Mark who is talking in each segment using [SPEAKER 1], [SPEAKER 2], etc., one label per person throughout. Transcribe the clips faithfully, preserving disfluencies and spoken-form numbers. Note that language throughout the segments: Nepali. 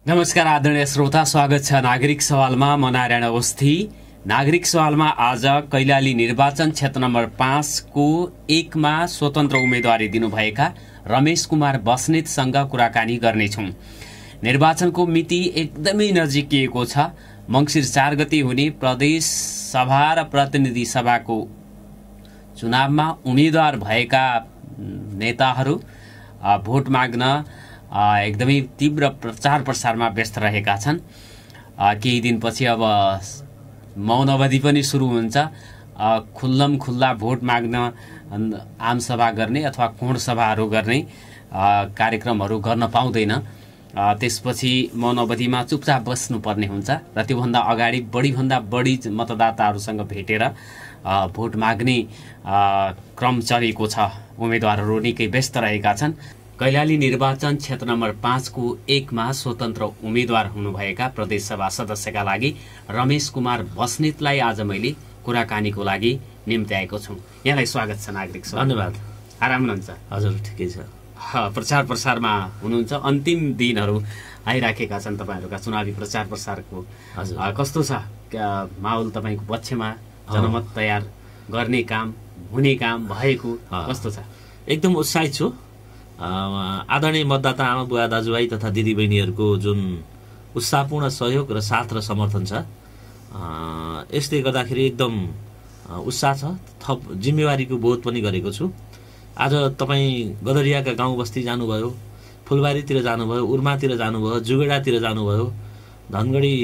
[SPEAKER 1] नमस्कार आदरणीय श्रोता, स्वागत छ नागरिक सवालमा। म नारायण अवस्थी। नागरिक सवालमा आज कैलाली निर्वाचन क्षेत्र नम्बर पाँचको एकमा स्वतन्त्र उम्मेदवारी दिनुभएका रमेश कुमार बस्नेतसँग कुराकानी गर्नेछौँ। निर्वाचनको मिति एकदमै नजिकिएको छ। मङ्सिर चार गते हुने प्रदेश सभा र प्रतिनिधि सभाको चुनावमा उम्मेदवार भएका नेताहरू भोट माग्न एकदमै तीव्र प्रचार प्रसारमा व्यस्त रहेका छन्। केही दिनपछि अब मौन अवधि पनि सुरु हुन्छ। खुल्लम खुल्ला भोट माग्न आमसभा गर्ने अथवा कोण सभाहरू गर्ने कार्यक्रमहरू गर्न पाउँदैन। त्यसपछि मौन अवधिमा चुपचाप बस्नुपर्ने हुन्छ र त्योभन्दा अगाडि बढीभन्दा बढी मतदाताहरूसँग भेटेर भोट माग्ने क्रम चलेको छ। उम्मेदवारहरू निकै व्यस्त रहेका छन्। कैलाली निर्वाचन क्षेत्र नम्बर पाँचको एकमा स्वतन्त्र उम्मेदवार हुनुभएका प्रदेशसभा सदस्यका लागि रमेश कुमार बस्नेतलाई आज मैले कुराकानीको लागि निम्त्याएको छु। यहाँलाई स्वागत छ नागरिक सभा।
[SPEAKER 2] धन्यवाद।
[SPEAKER 1] आराम हुनुहुन्छ?
[SPEAKER 2] हजुर, ठिकै छ।
[SPEAKER 1] प्रचार प्रसारमा हुनुहुन्छ, अन्तिम दिनहरू आइराखेका छन् तपाईँहरूका चुनावी प्रचार प्रसारको।
[SPEAKER 2] हजुर,
[SPEAKER 1] कस्तो छ माहौल तपाईँको पक्षमा? जनमत तयार गर्ने काम, हुने काम भएको कस्तो छ?
[SPEAKER 2] एकदम उत्साहित छु। आदरणीय मतदाता आमा बुवा दाजुभाइ तथा दिदीबहिनीहरूको जुन उत्साहपूर्ण सहयोग र साथ र समर्थन छ, यसले गर्दाखेरि एकदम उत्साह छ। थप जिम्मेवारीको बोध पनि गरेको छु। आज तपाईँ गदरियाका गाउँ बस्ती जानुभयो, फुलबारीतिर जानुभयो, उर्मातिर जानुभयो, जुगेडातिर जानुभयो, धनगढी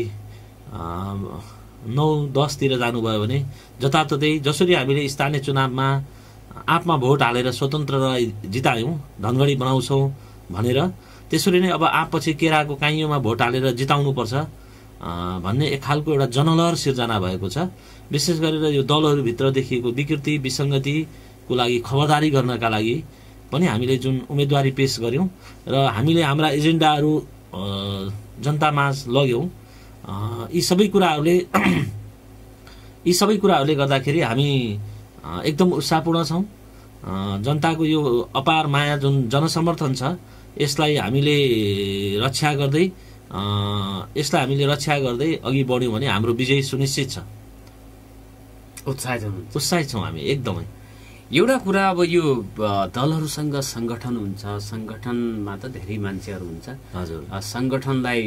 [SPEAKER 2] नौ दसतिर जानुभयो भने जताततै जसरी हामीले स्थानीय चुनावमा आफमा भोट हालेर स्वतन्त्रलाई जितायौँ, धनगढी बनाउँछौँ भनेर, त्यसरी नै अब आफपछि केराको काइयोमा भोट हालेर जिताउनुपर्छ भन्ने एक खालको एउटा जनलहर सिर्जना भएको छ। विशेष गरेर यो दलहरूभित्र देखिएको विकृति विसङ्गतिको लागि खबरदारी गर्नका लागि पनि हामीले जुन उम्मेदवारी पेश गऱ्यौँ र हामीले हाम्रा एजेन्डाहरू जनतामाझ लग्यौँ, यी सबै कुराहरूले यी सबै कुराहरूले गर्दाखेरि हामी एकदम उत्साहपूर्ण छौँ। जनताको यो अपार माया जुन जनसमर्थन छ, यसलाई हामीले रक्षा गर्दै यसलाई हामीले रक्षा गर्दै अघि बढ्यौँ भने हाम्रो विजय सुनिश्चित छ।
[SPEAKER 1] उत्साहित
[SPEAKER 2] उत्साहित छौँ हामी एकदमै।
[SPEAKER 1] एउटा कुरा, अब यो दलहरूसँग सङ्गठन हुन्छ, सङ्गठनमा त धेरै मान्छेहरू हुन्छ।
[SPEAKER 2] हजुर,
[SPEAKER 1] सङ्गठनलाई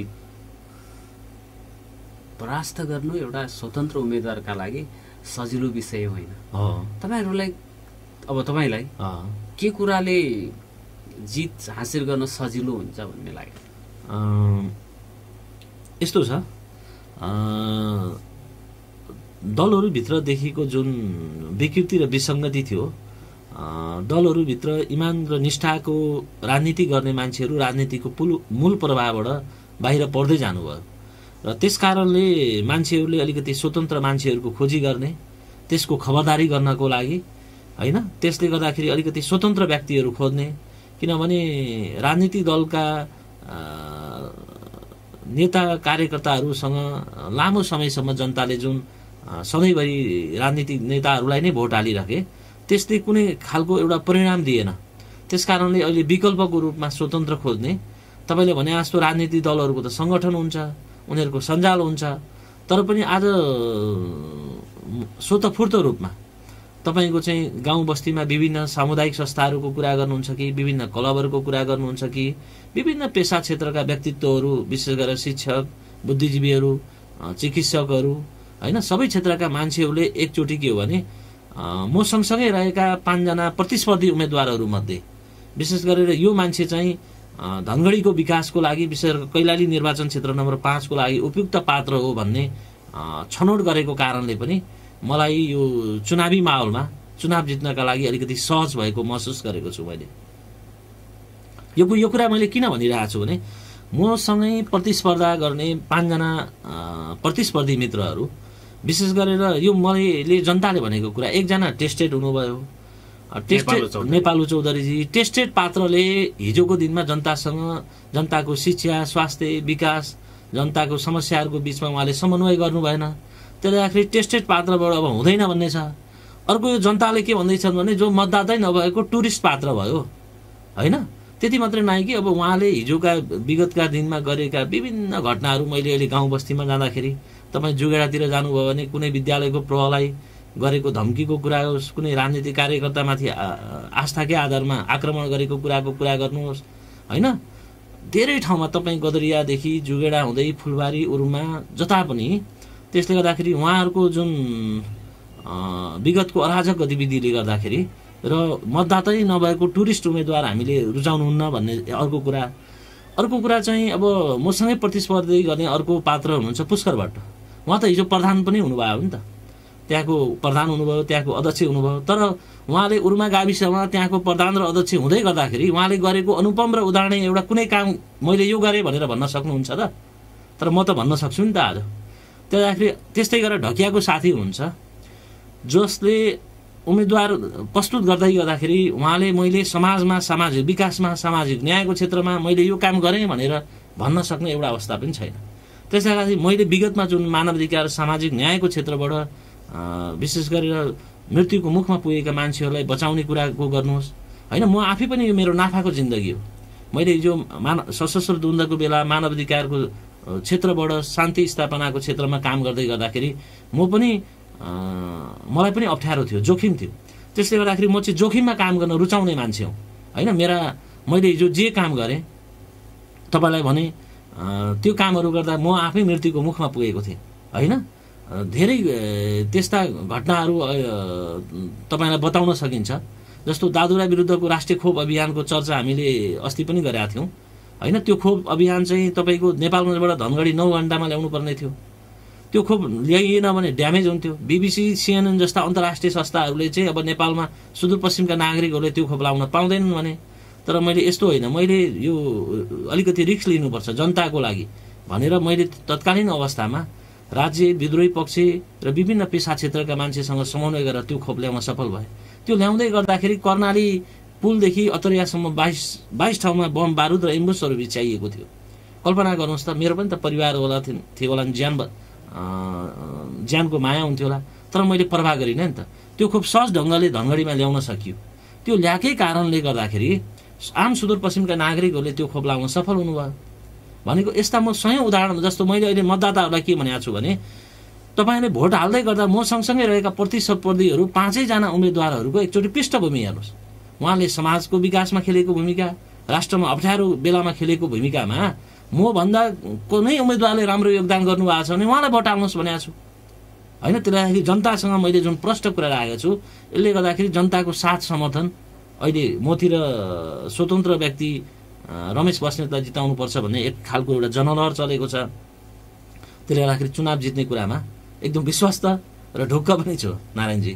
[SPEAKER 1] परास्त गर्नु एउटा स्वतन्त्र उम्मेदवारका लागि सजिलो विषय होइन। तपाईँहरूलाई अब तपाईँलाई के कुराले जित हासिल गर्न सजिलो हुन्छ भन्ने लाग्यो?
[SPEAKER 2] यस्तो छ, दलहरूभित्रदेखिको जुन विकृति र विसङ्गति थियो, दलहरूभित्र इमान र निष्ठाको राजनीति गर्ने मान्छेहरू राजनीतिको मूल प्रवाहबाट बाहिर पर्दै जानुभयो र त्यस कारणले मान्छेहरूले अलिकति स्वतन्त्र मान्छेहरूको खोजी गर्ने, त्यसको खबरदारी गर्नको लागि होइन, त्यसले गर्दाखेरि अलिकति स्वतन्त्र व्यक्तिहरू खोज्ने। किनभने राजनीतिक दलका नेता कार्यकर्ताहरूसँग लामो समयसम्म जनताले जुन सधैँभरि राजनीतिक नेताहरूलाई नै भोट हालिराखे, त्यसले कुनै खालको एउटा परिणाम दिएन। त्यस कारणले अहिले विकल्पको रूपमा स्वतन्त्र खोज्ने। तपाईँले भने जस्तो राजनीतिक दलहरूको त सङ्गठन हुन्छ, उनीहरूको सञ्जाल हुन्छ, तर पनि आज स्वतःफूर्त रूपमा तपाईँको चाहिँ गाउँ बस्तीमा विभिन्न सामुदायिक संस्थाहरूको कुरा गर्नुहुन्छ कि विभिन्न क्लबहरूको कुरा गर्नुहुन्छ कि विभिन्न पेसा क्षेत्रका व्यक्तित्वहरू, विशेष गरेर शिक्षक, बुद्धिजीवीहरू, चिकित्सकहरू, होइन, सबै क्षेत्रका मान्छेहरूले एकचोटि के हो भने म सँगसँगै रहेका पाँचजना प्रतिस्पर्धी उम्मेदवारहरूमध्ये विशेष गरेर यो मान्छे चाहिँ धनगढीको विकासको लागि, विशेष गरेर कैलाली निर्वाचन क्षेत्र नम्बर पाँचको लागि उपयुक्त पात्र हो भन्ने छनौट गरेको कारणले पनि मलाई यो चुनावी माहौलमा चुनाव जित्नका लागि अलिकति सहज भएको महसुस गरेको छु मैले। यो यो कुरा मैले किन भनिरहेको छु भने मसँगै प्रतिस्पर्धा गर्ने पाँचजना प्रतिस्पर्धी मित्रहरू, विशेष गरेर यो मैले जनताले भनेको कुरा, एकजना टेस्टेड हुनुभयो, टेस्टेड नेपालु चौधरीजी, टेस्टेड पात्रले हिजोको दिनमा जनतासँग जनताको शिक्षा, स्वास्थ्य, विकास, जनताको समस्याहरूको बिचमा उहाँले समन्वय गर्नु भएन। त्यसले गर्दाखेरि टेस्टेड पात्रबाट अब हुँदैन भन्ने छ। अर्को यो जनताले के भन्दैछन् भने जो मतदातै नभएको टुरिस्ट पात्र भयो, होइन, त्यति मात्रै नआए कि अब उहाँले हिजोका विगतका दिनमा गरेका विभिन्न घटनाहरू मैले अहिले गाउँ बस्तीमा जाँदाखेरि तपाईँ जुगेडातिर जानुभयो भने कुनै विद्यालयको प्रहलाई गरेको धम्कीको कुरा होस्, कुनै राजनीतिक कार्यकर्तामाथि आस्थाकै आधारमा आक्रमण गरेको कुराको कुरा गर्नुहोस् होइन, धेरै ठाउँमा तपाईँ गदरियादेखि जुगेडा हुँदै फुलबारी उरुमा जता पनि। त्यसले गर्दाखेरि उहाँहरूको जुन विगतको अराजक गतिविधिले गर्दाखेरि र मतदातै नभएको टुरिस्ट उम्मेदवार हामीले रुचाउनुहुन्न भन्ने अर्को कुरा। अर्को कुरा चाहिँ अब मसँगै प्रतिस्पर्धी गर्ने अर्को पात्र हुनुहुन्छ पुष्कर भट्ट। उहाँ त हिजो प्रधान पनि हुनुभयो नि त, त्यहाँको प्रधान हुनुभयो, त्यहाँको अध्यक्ष हुनुभयो। तर उहाँले उर्मा गाविसमा त्यहाँको प्रधान र अध्यक्ष हुँदै गर्दाखेरि उहाँले गरेको अनुपम र उदाहरणीय एउटा कुनै काम मैले यो गरेँ भनेर भन्न सक्नुहुन्छ त? तर म त भन्न सक्छु नि त आज। त्यसदाखेरि त्यस्तै गरेर ढकियाको साथी हुनुहुन्छ जसले उम्मेदवार प्रस्तुत गर्दै गर्दाखेरि उहाँले मैले समाजमा सामाजिक विकासमा सामाजिक न्यायको क्षेत्रमा मैले यो काम गरेँ भनेर भन्न सक्ने एउटा अवस्था पनि छैन। त्यसै कारण मैले विगतमा जुन मानवाधिकार सामाजिक न्यायको क्षेत्रबाट विशेष गरेर मृत्युको मुखमा पुगेका मान्छेहरूलाई बचाउने कुराको गर्नुहोस् होइन। म आफै पनि यो मेरो नाफाको जिन्दगी हो। मैले हिजो मान सशस्त्र द्वन्द्वको बेला मानवाधिकारको क्षेत्रबाट शान्ति स्थापनाको क्षेत्रमा काम गर्दै गर्दाखेरि म पनि मलाई पनि अप्ठ्यारो थियो, जोखिम थियो। त्यसले गर्दाखेरि म चाहिँ जोखिममा काम गर्न रुचाउने मान्छे हुँ होइन। मेरा मैले हिजो जे काम गरेँ तपाईँलाई भने त्यो कामहरू गर्दा म आफै मृत्युको मुखमा पुगेको थिएँ होइन। धेरै त्यस्ता घटनाहरू तपाईँलाई बताउन सकिन्छ। जस्तो दादुरा विरुद्धको राष्ट्रिय खोप अभियानको चर्चा हामीले अस्ति पनि गरेका थियौँ होइन। त्यो खोप अभियान चाहिँ तपाईँको नेपालगञ्जबाट धनगढी नौ घन्टामा ल्याउनु पर्ने थियो। त्यो खोप ल्याइएन भने ड्यामेज हुन्थ्यो। बिबिसी सिएनएन जस्ता अन्तर्राष्ट्रिय संस्थाहरूले चाहिँ अब नेपालमा सुदूरपश्चिमका नागरिकहरूले त्यो खोप लाउन पाउँदैनन् भने। तर मैले यस्तो होइन, मैले यो अलिकति रिस्क लिनुपर्छ जनताको लागि भनेर मैले तत्कालीन अवस्थामा राज्य विद्रोही पक्ष र विभिन्न पेसा क्षेत्रका मान्छेसँग समन्वय गरेर त्यो खोप ल्याउन सफल भए। त्यो ल्याउँदै गर्दाखेरि कर्णाली पुलदेखि अतरियासम्म बाइस बाइस ठाउँमा बम बारुद र एम्बुसहरू बिछ्याइएको थियो। कल्पना गर्नुहोस् त, मेरो पनि त परिवार होला थियो होला, ज्यान ज्यानको माया हुन्थ्यो होला, तर मैले प्रवाह गरिनँ नि त। त्यो खोप सहज ढङ्गले धनगढीमा ल्याउन सकियो। त्यो ल्याएकै कारणले गर्दाखेरि आम सुदूरपश्चिमका नागरिकहरूले त्यो खोप लाउन सफल हुनुभयो भनेको। यस्ता म सयौँ उदाहरण, जस्तो मैले अहिले मतदाताहरूलाई के भनेको छु भने तपाईँले भोट हाल्दै गर्दा म सँगसँगै रहेका प्रतिस्पर्धीहरू पाँचैजना उम्मेदवारहरूको एकचोटि पृष्ठभूमि हेर्नुहोस्। उहाँले समाजको विकासमा खेलेको भूमिका, राष्ट्रमा अप्ठ्यारो बेलामा खेलेको भूमिकामा मभन्दा कुनै उम्मेदवारले राम्रो योगदान गर्नुभएको छ भने उहाँलाई भोट हाल्नुहोस् भनेको छु होइन। त्यसले गर्दाखेरि जनतासँग मैले जुन प्रष्ट कुरा राखेको छु, यसले गर्दाखेरि जनताको साथ समर्थन अहिले मतिर स्वतन्त्र व्यक्ति रमेश बस्नेतलाई जिताउनुपर्छ भन्ने एक खालको एउटा जनलहर चलेको छ। त्यसले गर्दाखेरि चुनाव जित्ने कुरामा एकदम विश्वस्त र ढुक्क पनि छु नारायणजी।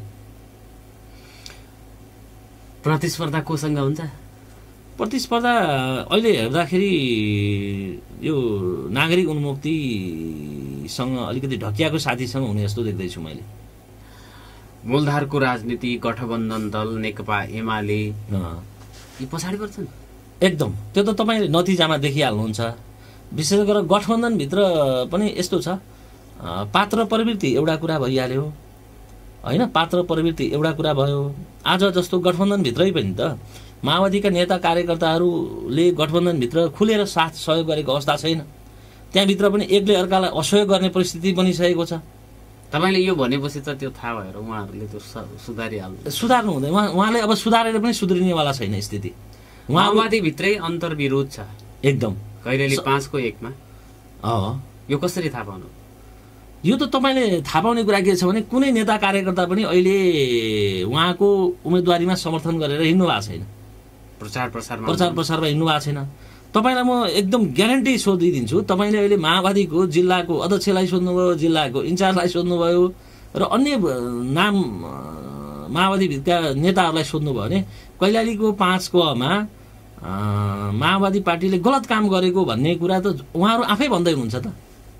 [SPEAKER 1] प्रतिस्पर्धा कोसँग हुन्छ?
[SPEAKER 2] प्रतिस्पर्धा अहिले हेर्दाखेरि यो नागरिक उन्मुक्तिसँग अलिकति ढकियाको साथीसँग हुने जस्तो देख्दैछु मैले।
[SPEAKER 1] मूलधारको राजनीति, गठबन्धन दल, नेकपा एमाले यी पछाडि पर्छन्
[SPEAKER 2] एकदम। त्यो त तपाईँले नतिजामा देखिहाल्नुहुन्छ। विशेष गरेर गठबन्धनभित्र पनि यस्तो छ, पात्र प्रवृत्ति एउटा कुरा भइहाल्यो होइन। पात्र प्रवृत्ति एउटा कुरा भयो। आज जस्तो गठबन्धनभित्रै पनि त माओवादीका नेता कार्यकर्ताहरूले गठबन्धनभित्र खुलेर साथ सहयोग गरेको अवस्था छैन। त्यहाँभित्र पनि एकले अर्कालाई असहयोग गर्ने परिस्थिति बनिसकेको छ।
[SPEAKER 1] तपाईँले यो भनेपछि त त्यो थाहा भएर उहाँहरूले त्यो सुधारिहाल्नु
[SPEAKER 2] सुधार्नु हुँदैन। उहाँ उहाँले अब सुधारेर पनि सुध्रिनेवाला छैन स्थिति।
[SPEAKER 1] माओवादीभित्रै अन्तर्विरोध छ
[SPEAKER 2] एकदम,
[SPEAKER 1] कैलाली पाँचको एकमा।
[SPEAKER 2] अँ
[SPEAKER 1] यो कसरी थाहा पाउनु?
[SPEAKER 2] यो त तपाईँले थाहा पाउने कुरा के छ भने कुनै नेता कार्यकर्ता पनि अहिले उहाँको उम्मेदवारीमा समर्थन गरेर हिँड्नु भएको छैन।
[SPEAKER 1] प्रचार प्रसारमा
[SPEAKER 2] प्रचार प्रसारमा हिँड्नु भएको छैन। तपाईँलाई म एकदम ग्यारेन्टी सोधिदिन्छु, तपाईँले अहिले माओवादीको जिल्लाको अध्यक्षलाई सोध्नुभयो, जिल्लाको इन्चार्जलाई सोध्नुभयो र अन्य नाम माओवादीका नेताहरूलाई सोध्नुभयो भने कैलालीको पाँच कमा माओवादी पार्टीले गलत काम गरेको भन्ने कुरा त उहाँहरू आफै भन्दै हुनुहुन्छ त।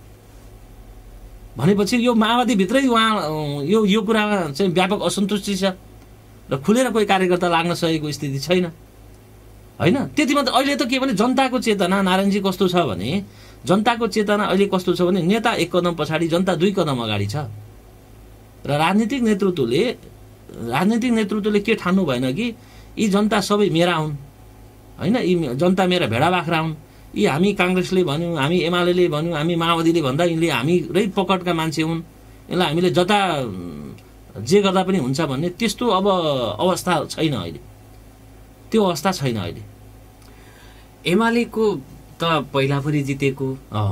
[SPEAKER 2] भनेपछि यो माओवादीभित्रै उहाँ यो यो कुरामा चाहिँ व्यापक असन्तुष्टि छ र खुलेर कोही कार्यकर्ता लाग्न सकेको स्थिति छैन होइन। त्यति मात्र। अहिले त के भने जनताको चेतना नारायणजी कस्तो छ भने जनताको चेतना अहिले कस्तो छ भने नेता एक कदम पछाडि, जनता दुई कदम अगाडि छ। र राजनीतिक नेतृत्वले राजनीतिक नेतृत्वले के ठान्नु भएन कि यी जनता सबै मेरा हुन् होइन, यी जनता मेरा भेडा बाख्रा हुन्, यी हामी काङ्ग्रेसले भन्यौँ, हामी एमाले भन्यौँ, हामी माओवादीले भन्दा यिनले हाम्रै पकडका मान्छे हुन्, यसलाई हामीले जता जे गर्दा पनि हुन्छ भन्ने त्यस्तो अब अवस्था छैन अहिले, त्यो अवस्था छैन अहिले।
[SPEAKER 1] एमालेको त पहिला पनि जितेको,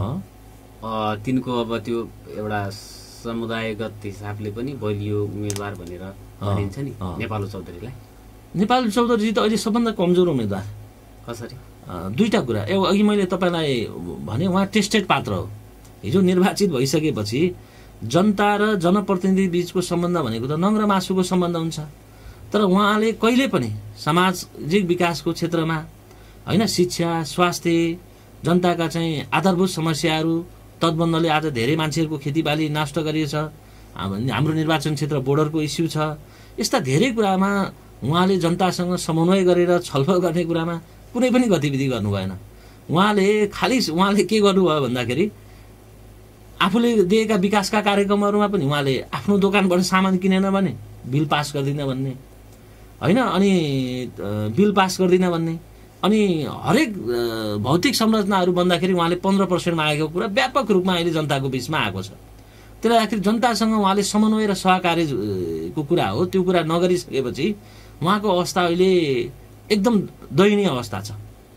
[SPEAKER 2] अँ
[SPEAKER 1] तिनको अब त्यो एउटा समुदायगत हिसाबले पनि बलियो उम्मेदवार भनेर भनिन्छ नि नेपाल चौधरीलाई।
[SPEAKER 2] नेपाल चौधरी त अहिले सबभन्दा कमजोर उम्मेदवार।
[SPEAKER 1] कसरी?
[SPEAKER 2] दुईटा कुरा, एउटा अघि मैले तपाईँलाई भने उहाँ टेस्टेड पात्र हो। हिजो निर्वाचित भइसकेपछि जनता र जनप्रतिनिधि बीचको सम्बन्ध भनेको त नङ र मासुको सम्बन्ध हुन्छ, तर उहाँले कहिले पनि सामाजिक विकासको क्षेत्रमा होइन, शिक्षा, स्वास्थ्य, जनताका चाहिँ आधारभूत समस्याहरू, तटबन्धले आज धेरै मान्छेहरूको खेतीबाली नष्ट गरिएछ, हाम्रो निर्वाचन क्षेत्र बोर्डरको इस्यु छ, यस्ता धेरै कुरामा उहाँले जनतासँग समन्वय गरेर छलफल गर्ने कुरामा कुनै पनि गतिविधि गर्नु भएन। उहाँले खालि उहाँले के गर्नुभयो भन्दाखेरि आफूले दिएका विकासका कार्यक्रमहरूमा पनि उहाँले आफ्नो दोकानबाट सामान किनेन भने बिल पास गर्दिन भन्ने, होइन, अनि बिल पास गर्दिन भन्ने, अनि हरेक भौतिक संरचनाहरू बन्दाखेरि उहाँले पन्ध्र पर्सेन्टमा आएको कुरा व्यापक रूपमा अहिले जनताको बिचमा आएको छ। त्यसले आखिर जनतासँग उहाँले समन्वय र सहकार्यको कुरा हो, त्यो कुरा नगरिसकेपछि उहाँको अवस्था अहिले एकदम दयनीय अवस्था छ।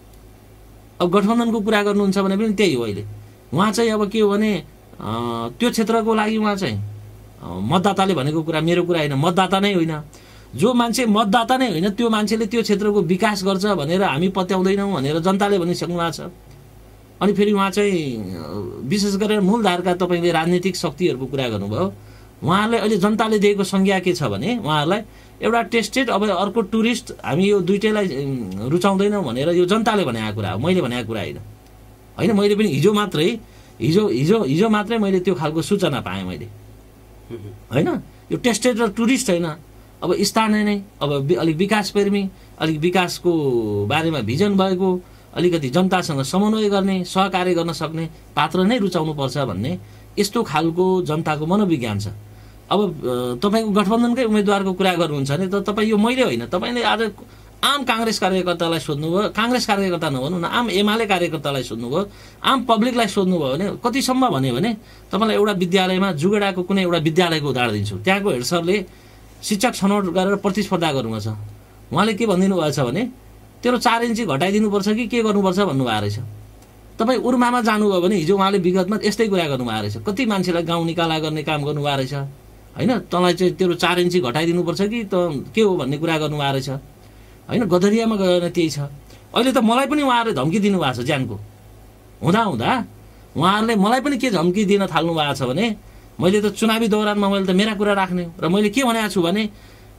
[SPEAKER 2] अब गठबन्धनको कुरा गर्नुहुन्छ भने पनि त्यही हो। अहिले उहाँ चाहिँ अब के हो भने त्यो क्षेत्रको लागि उहाँ चाहिँ मतदाताले भनेको कुरा मेरो कुरा होइन, मतदाता नै होइन, जो मान्छे मतदाता नै होइन त्यो मान्छेले त्यो क्षेत्रको विकास गर्छ भनेर हामी पत्याउँदैनौँ भनेर जनताले भनिसक्नु भएको छ। अनि फेरि उहाँ चाहिँ विशेष गरेर मूलधारका तपाईँले राजनीतिक शक्तिहरूको कुरा गर्नुभयो, उहाँहरूले अहिले जनताले दिएको संज्ञा के छ भने उहाँहरूलाई एउटा टेस्टेड, अब अर्को टुरिस्ट, हामी यो दुइटैलाई रुचाउँदैनौँ भनेर यो जनताले भनेको कुरा हो, मैले भनेको कुरा होइन। होइन, मैले पनि हिजो मात्रै हिजो हिजो हिजो मात्रै मैले त्यो खालको सूचना पाएँ मैले, होइन, यो टेस्टेड र टुरिस्ट होइन, अब स्थानीय नै, अब अलिक विकास प्रेमी, अलिक विकासको बारेमा भिजन भएको, अलिकति जनतासँग समन्वय गर्ने, सहकार्य गर्न सक्ने पात्र नै रुचाउनुपर्छ भन्ने यस्तो खालको जनताको मनोविज्ञान छ। अब तपाईँको गठबन्धनकै उम्मेदवारको कुरा गर्नुहुन्छ भने त तपाईँ यो मैले होइन, तपाईँले आज आम काङ्ग्रेस कार्यकर्तालाई सोध्नुभयो, काङ्ग्रेस कार्यकर्ता नभनौँ न, आम एमाले कार्यकर्तालाई सोध्नुभयो, आम पब्लिकलाई सोध्नुभयो भने कतिसम्म भन्यो भने तपाईँलाई एउटा विद्यालयमा जुगेडाको कुनै एउटा विद्यालयको उदाहरण दिन्छु। त्यहाँको हेड सरले शिक्षक छनौट गरेर प्रतिस्पर्धा गर्नुभएको छ। उहाँले के भनिदिनु भएको छ भने तेरो चार इन्ची घटाइदिनुपर्छ कि के गर्नुपर्छ भन्नुभएको रहेछ। तपाईँ उर्मामा जानुभयो भने हिजो उहाँले विगतमा यस्तै कुरा गर्नुभएको रहेछ, कति मान्छेलाई गाउँ निकाला गर्ने काम गर्नुभएको रहेछ, होइन, तँलाई चाहिँ तेरो चार इन्ची घटाइदिनुपर्छ कि त के हो भन्ने कुरा गर्नुभएको रहेछ, होइन। गदरियामा गएर त्यही छ। अहिले त मलाई पनि उहाँहरूले धम्की दिनुभएको छ ज्यानको, हुँदा हुँदा उहाँहरूले मलाई पनि के धम्की दिन थाल्नु भएको छ भने मैले त चुनावी दौरानमा मैले त मेरा कुरा राख्ने र मैले के भनेको छु भने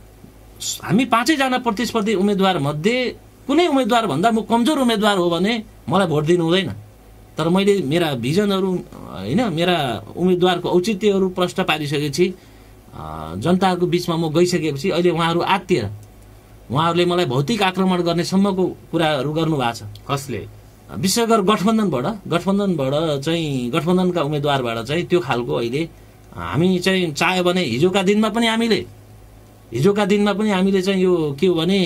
[SPEAKER 2] हामी पाँचैजना प्रतिस्पर्धी उम्मेदवार मध्ये कुनै उम्मेदवार भन्दा म कमजोर उम्मेदवार हो भने मलाई भोट दिनु हुँदैन, तर मैले मेरा भिजनहरू, होइन, मेरा उम्मेदवारको औचित्यहरू प्रश्न पारिसकेपछि जनताहरूको बिचमा म गइसकेपछि अहिले उहाँहरू आत्तिएर उहाँहरूले मलाई भौतिक आक्रमण गर्ने सम्मको कुराहरू गर्नुभएको छ।
[SPEAKER 1] कसले?
[SPEAKER 2] विशेष गरेर गठबन्धनबाट गठबन्धनबाट चाहिँ गठबन्धनका उम्मेदवारबाट चाहिँ त्यो खालको अहिले हामी चाहिँ चाह्यो भने हिजोका दिनमा पनि हामीले हिजोका दिनमा पनि हामीले चाहिँ यो के हो भने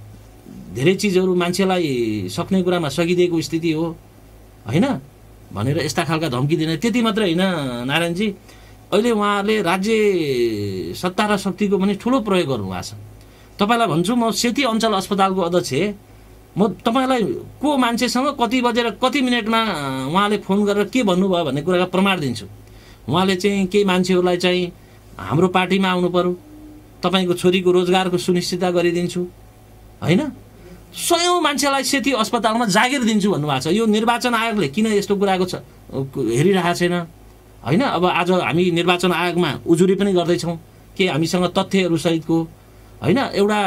[SPEAKER 2] धेरै चिजहरू मान्छेलाई सक्ने कुरामा सकिदिएको स्थिति हो, होइन, भनेर यस्ता खालका धम्की दिने। त्यति मात्रै होइन नारायणजी, अहिले उहाँहरूले राज्य सत्ता र शक्तिको पनि ठुलो प्रयोग गर्नुभएको छ। तपाईँलाई भन्छु, म सेती अञ्चल अस्पतालको अध्यक्ष, म तपाईँलाई को मान्छेसँग कति बजेर कति मिनटमा उहाँले फोन गरेर के भन्नुभयो भन्ने कुराका प्रमाण दिन्छु। उहाँले चाहिँ केही मान्छेहरूलाई चाहिँ हाम्रो पार्टीमा आउनु पर्यो, तपाईँको छोरीको रोजगारको सुनिश्चितता गरिदिन्छु, होइन, सयौँ मान्छेलाई सेती अस्पतालमा जागिर दिन्छु भन्नुभएको छ। यो निर्वाचन आयोगले किन यस्तो कुराको छ हेरिरहेको छैन, होइन। अब आज हामी निर्वाचन आयोगमा उजुरी पनि गर्दैछौँ के हामीसँग तथ्यहरू सहितको, होइन, एउटा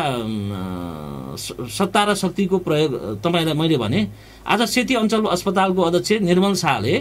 [SPEAKER 2] सत्ता र शक्तिको प्रयोग। तपाईँलाई मैले भने आज सेती अञ्चल अस्पतालको अध्यक्ष निर्मल शाहले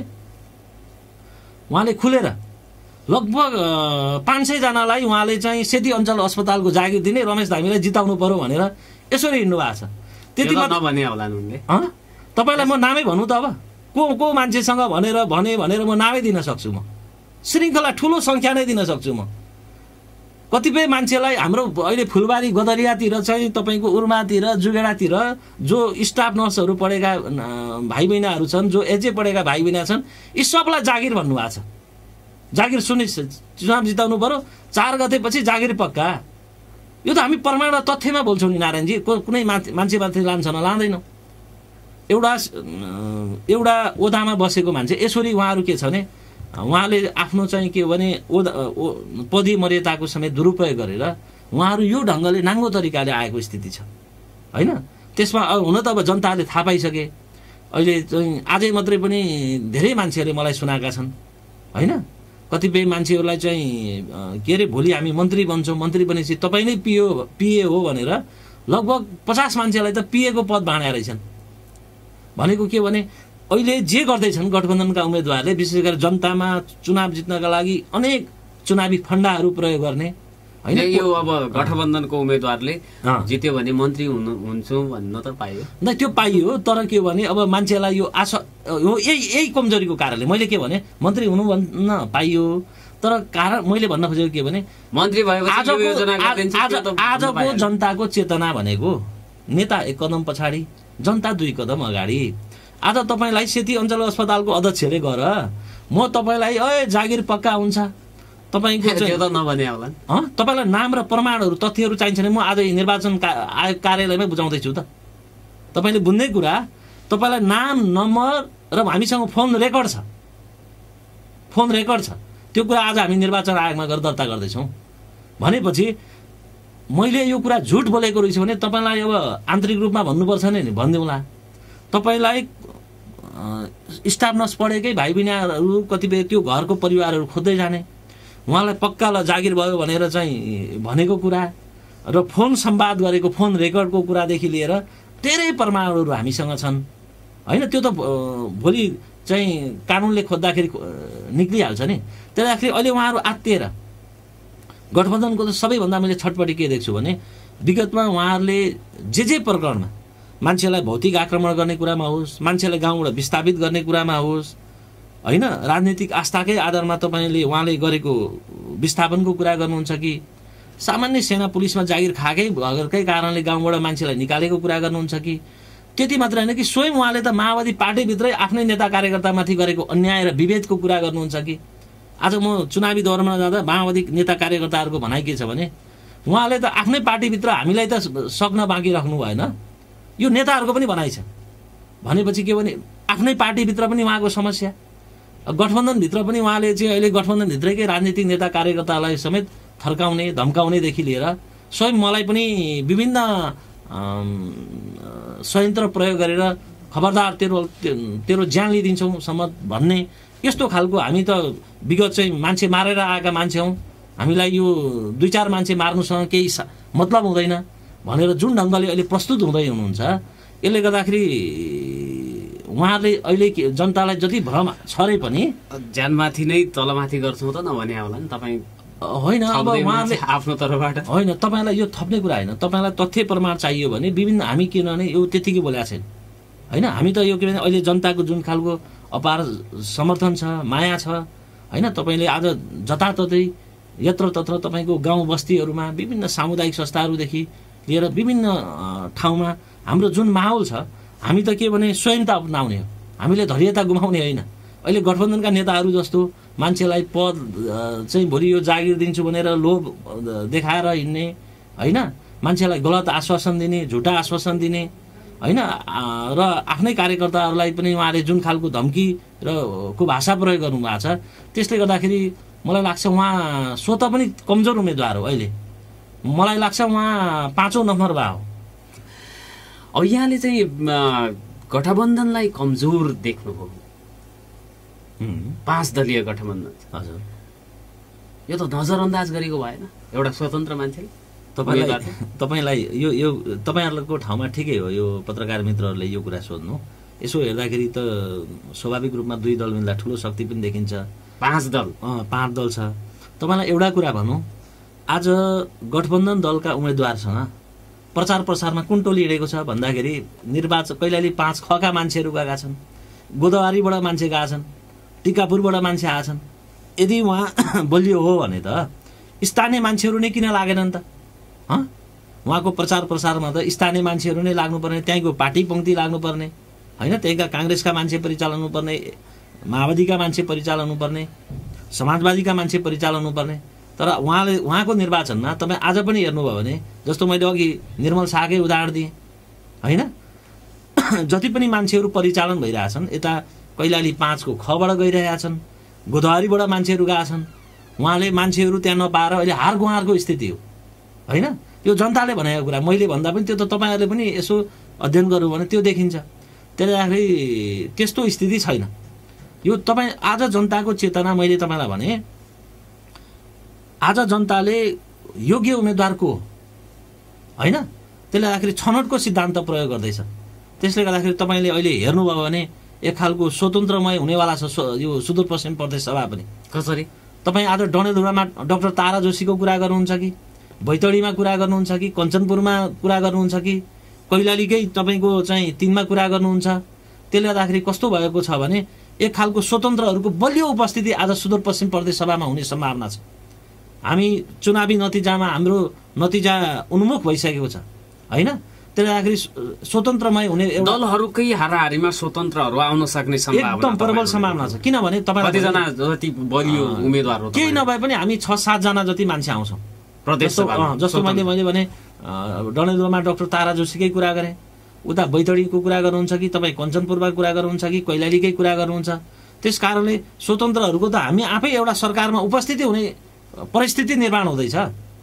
[SPEAKER 2] उहाँले खुलेर लगभग पाँच सयजनालाई उहाँले चाहिँ सेती अञ्चल अस्पतालको जागिर दिने, रमेश धामीलाई जिताउनु पर्यो भनेर यसरी हिँड्नु भएको छ। त्यति
[SPEAKER 1] नभने होला उनले।
[SPEAKER 2] तपाईँलाई म नामै भनौँ त, अब को को मान्छेसँग भनेर भने भनेर म नामै दिन सक्छु, म श्रृङ्खला ठुलो सङ्ख्या नै दिन सक्छु म। कतिपय मान्छेलाई हाम्रो अहिले फुलबारी गदरियातिर चाहिँ तपाईँको उर्मातिर जुगेडातिर जो स्टाफ नर्सहरू पढेका भाइ बहिनीहरू छन्, जो एजे पढेका भाइ बहिनी छन्, यी सबलाई जागिर भन्नुभएको छ। जागिर सुनिश्चित चुनाव जिताउनु पर्यो, चार गतेपछि जागिर पक्का। यो त हामी प्रमाण र तथ्यमा बोल्छौँ नि नारायणजी, कुनै मान्छे माथि लान्छ न लाँदैनौँ। एउटा एउटा ओदामा बसेको मान्छे यसरी उहाँहरू के छ भने उहाँले आफ्नो चाहिँ के भने ओदा पदी मर्यादाको समेत दुरुपयोग गरेर उहाँहरू यो ढङ्गले नाङ्गो तरिकाले आएको स्थिति छ होइन। त्यसमा हुन त अब जनताले थाहा पाइसके। अहिले चाहिँ आजै मात्रै पनि धेरै मान्छेहरूले मलाई सुनाएका छन् होइन। कतिपय मान्छेहरूलाई चाहिँ के अरे भोलि हामी मन्त्री बन्छौँ, मन्त्री बनेपछि तपाईँ नै पिओ पिए हो भनेर लगभग पचास मान्छेलाई त पिएको पद बाँडेका रहेछन्। भनेको के भने अहिले जे गर्दैछन् गठबन्धनका उम्मेदवारले विशेष गरेर जनतामा चुनाव जित्नका लागि अनेक चुनावी फन्डाहरू प्रयोग गर्ने
[SPEAKER 1] होइन। यो अब गठबन्धनको उम्मेदवारले जित्यो भने मन्त्री हुनु हुन्छु भन्न त पाइयो
[SPEAKER 2] न, त्यो पाइयो। तर के भने अब मान्छेलाई यो आशा हो, यही यही कमजोरीको कारणले मैले के भने मन्त्री हुनु भन्न पाइयो। तर कारण मैले भन्न खोजेको के भने
[SPEAKER 1] मन्त्री भएपछि
[SPEAKER 2] आजको जनताको चेतना भनेको नेता एक कदम पछाडि, जनता दुई कदम अगाडि। आज तपाईँलाई सेती अञ्चल अस्पतालको अध्यक्षले गर म तपाईँलाई ए जागिर पक्का हुन्छ तपाईँको
[SPEAKER 1] नभने होला
[SPEAKER 2] तपाईँलाई नाम र प्रमाणहरू तथ्यहरू चाहिन्छ भने म आज निर्वाचन आयोग कार्यालयमै बुझाउँदैछु त। तपाईँले बुझ्ने कुरा तपाईँलाई नाम नम्बर र हामीसँग फोन रेकर्ड छ, फोन रेकर्ड छ। त्यो कुरा आज हामी निर्वाचन आयोगमा गएर दर्ता गर्दैछौँ। भनेपछि मैले यो कुरा झुट बोलेको रहेछ भने तपाईँलाई अब आन्तरिक रूपमा भन्नुपर्छ नि भनिदिउँला। तपाईँलाई स्टाफ नर्स पढेकै भाइ बहिनीहरू कतिपय त्यो घरको परिवारहरू खोज्दै जाने, उहाँलाई पक्का ल जागिर भयो भनेर चाहिँ भनेको कुरा र फोन संवाद गरेको फोन रेकर्डको कुरादेखि लिएर धेरै प्रमाणहरू हामीसँग छन् होइन। त्यो त भोलि चाहिँ कानुनले खोज्दाखेरि निक्लिहाल्छ नि। त्यसदाखेरि अहिले उहाँहरू आत्तिएर गठबन्धनको त सबैभन्दा मैले छटपटी के देख्छु भने विगतमा उहाँहरूले जे जे प्रकरणमा मान्छेलाई भौतिक आक्रमण गर्ने कुरामा होस्, मान्छेलाई गाउँबाट विस्थापित गर्ने कुरामा होस् होइन, राजनीतिक आस्थाकै आधारमा तपाईँले उहाँले गरेको विस्थापनको कुरा गर्नुहुन्छ कि सामान्य सेना पुलिसमा जागिर खाएकै भएकै कारणले गाउँबाट मान्छेलाई निकालेको कुरा गर्नुहुन्छ कि त्यति मात्र होइन कि स्वयं उहाँले त माओवादी पार्टीभित्रै आफ्नै नेता कार्यकर्तामाथि गरेको अन्याय र विभेदको कुरा गर्नुहुन्छ कि आज म चुनावी दौरमा जाँदा माओवादी नेता कार्यकर्ताहरूको भनाइ के छ भने उहाँले त आफ्नै पार्टीभित्र हामीलाई त सक्न बाँकी राख्नु भएन, यो नेताहरूको पनि भनाइ छ। भनेपछि के भने आफ्नै पार्टीभित्र पनि उहाँको समस्या, गठबन्धनभित्र पनि उहाँले चाहिँ अहिले गठबन्धनभित्रकै राजनीतिक नेता कार्यकर्तालाई समेत थर्काउने धम्काउनेदेखि लिएर स्वयं मलाई पनि विभिन्न संयन्त्र प्रयोग गरेर खबरदार तेरो तेरो ज्यान लिइदिन्छौँसम्म भन्ने यस्तो खालको। हामी त विगत चाहिँ मान्छे मारेर आएका मान्छे हौँ, हामीलाई यो दुई चार मान्छे मार्नुसँग केही मतलब हुँदैन भनेर जुन ढङ्गले अहिले प्रस्तुत हुँदै हुनुहुन्छ, यसले गर्दाखेरि उहाँहरूले अहिले जनतालाई जति भ्रम छरे पनि
[SPEAKER 1] ज्यानमाथि नै तलमाथि गर्छौँ त नभने होला नि तपाईँ
[SPEAKER 2] होइन। अब उहाँहरूले
[SPEAKER 1] आफ्नो तर्फबाट
[SPEAKER 2] होइन, तपाईँलाई यो थप्ने कुरा होइन, तपाईँलाई तथ्य प्रमाण चाहियो भने विभिन्न हामी किनभने यो त्यतिकै बोलेको छैन होइन। हामी त यो के भने अहिले जनताको जुन खालको अपार समर्थन छ, माया छ होइन। तपाईँले आज जताततै यत्र तत्र तपाईँको गाउँ बस्तीहरूमा विभिन्न सामुदायिक संस्थाहरूदेखि लिएर विभिन्न ठाउँमा हाम्रो जुन माहौल छ, हामी त के भने स्वयंता अपनाउने हो, हामीले धैर्यता गुमाउने होइन। अहिले गठबन्धनका नेताहरू जस्तो मान्छेलाई पद चाहिँ भोलि यो जागिर दिन्छु भनेर लोभ देखाएर हिँड्ने होइन, मान्छेलाई गलत आश्वासन दिने, झुटा आश्वासन दिने होइन र आफ्नै कार्यकर्ताहरूलाई पनि उहाँले जुन खालको धम्की र को भाषा प्रयोग गर्नुभएको छ, त्यसले गर्दाखेरि मलाई लाग्छ उहाँ स्वतः पनि कमजोर उम्मेदवार हो। अहिले मलाई लाग्छ उहाँ पाँचौँ नम्बरमा हो।
[SPEAKER 1] अब यहाँले चाहिँ गठबन्धनलाई कमजोर देख्नुभयो, पाँच दलीय गठबन्धन
[SPEAKER 2] हजुर,
[SPEAKER 1] यो त नजरअन्दाज गरेको भएन एउटा स्वतन्त्र मान्छेले?
[SPEAKER 2] तपाईँलाई तपाईँलाई यो यो तपाईँहरूको ठाउँमा ठिकै हो, यो पत्रकार मित्रहरूले यो कुरा सोध्नु। यसो हेर्दाखेरि त स्वाभाविक रूपमा दुई दल मिल्दा ठुलो शक्ति पनि देखिन्छ,
[SPEAKER 1] पाँच दल
[SPEAKER 2] अँ पाँच दल छ। तपाईँलाई एउटा कुरा भनौँ, आज गठबन्धन दलका उम्मेदवारसँग प्रचार प्रसारमा कुन टोली हिँडेको छ भन्दाखेरि निर्वाचन कैलाली पाँच खका मान्छेहरू गएका छन्, गोदावरीबाट मान्छे गएका छन्, टिकापुरबाट मान्छे आएछन्। यदि उहाँ बलियो हो भने त स्थानीय मान्छेहरू नै किन लागेनन् त? हँ, उहाँको प्रचार प्रसारमा त स्थानीय मान्छेहरू नै लाग्नुपर्ने, त्यहीँको पार्टी पङ्क्ति लाग्नुपर्ने होइन, त्यहीँका काङ्ग्रेसका मान्छे परिचालन हुनुपर्ने, माओवादीका मान्छे परिचालन हुनुपर्ने, समाजवादीका मान्छे परिचालन हुनुपर्ने। तर उहाँले उहाँको निर्वाचनमा तपाईँ आज पनि हेर्नुभयो भने, जस्तो मैले अघि निर्मल शाहकै उदाहरण दिएँ होइन, जति पनि मान्छेहरू परिचालन भइरहेछन्, यता कैलाली पाँचको खबाट गइरहेका छन्, गोदावरीबाट मान्छेहरू गएका छन्, उहाँले मान्छेहरू त्यहाँ नपाएर अहिले हार गुहारको स्थिति हो होइन। यो जनताले भनेको कुरा, मैले भन्दा पनि त्यो त तपाईँहरूले पनि यसो अध्ययन गर्नु भने त्यो देखिन्छ। त्यसले गर्दाखेरि त्यस्तो स्थिति छैन। यो तपाईँ आज जनताको चेतना, मैले तपाईँलाई भने आज जनताले योग्य उम्मेदवार को होइन, त्यसले गर्दाखेरि छनौटको सिद्धान्त प्रयोग गर्दैछ। त्यसले गर्दाखेरि तपाईँले अहिले हेर्नुभयो भने एक खालको स्वतन्त्रमय हुनेवाला छ यो सुदूरपश्चिम प्रदेश सभा पनि।
[SPEAKER 1] कसरी?
[SPEAKER 2] तपाईँ आज डडेलधुरामा डाक्टर तारा जोशीको कुरा गर्नुहुन्छ कि, बैतडीमा कुरा गर्नुहुन्छ कि, कञ्चनपुरमा कुरा गर्नुहुन्छ कि, कैलालीकै तपाईँको चाहिँ तिनमा कुरा गर्नुहुन्छ। त्यसले गर्दाखेरि कस्तो भएको छ भने एक खालको स्वतन्त्रहरूको बलियो उपस्थिति आज सुदूरपश्चिम प्रदेश सभामा हुने सम्भावना छ। हामी चुनावी नतिजामा हाम्रो नतिजा उन्मुख भइसकेको छ होइन। त्यसले गर्दाखेरि स्वतन्त्रमय हुने
[SPEAKER 1] दलहरूकै हाराहारीमा स्वतन्त्रहरू आउन सक्ने सम्भावना
[SPEAKER 2] एकदम प्रबल सम्भावना छ। किनभने तपाईँ
[SPEAKER 1] कतिजना जति बलियो उम्मेदवार हो,
[SPEAKER 2] केही नभए पनि हामी छ सातजना जति मान्छे आउँछौँ
[SPEAKER 1] प्रदेश सभामा।
[SPEAKER 2] जस्तो मैले मैले भने डडेलधुरामा डाक्टर तारा जोशीकै कुरा गरेँ, उता बैतडीको कुरा गर्नुहुन्छ कि, तपाईँ कञ्चनपुरमा कुरा गर्नुहुन्छ कि, कैलालीकै कुरा गर्नुहुन्छ। त्यस कारणले स्वतन्त्रहरूको त हामी आफै एउटा सरकारमा उपस्थिति हुने परिस्थिति निर्माण हुँदैछ।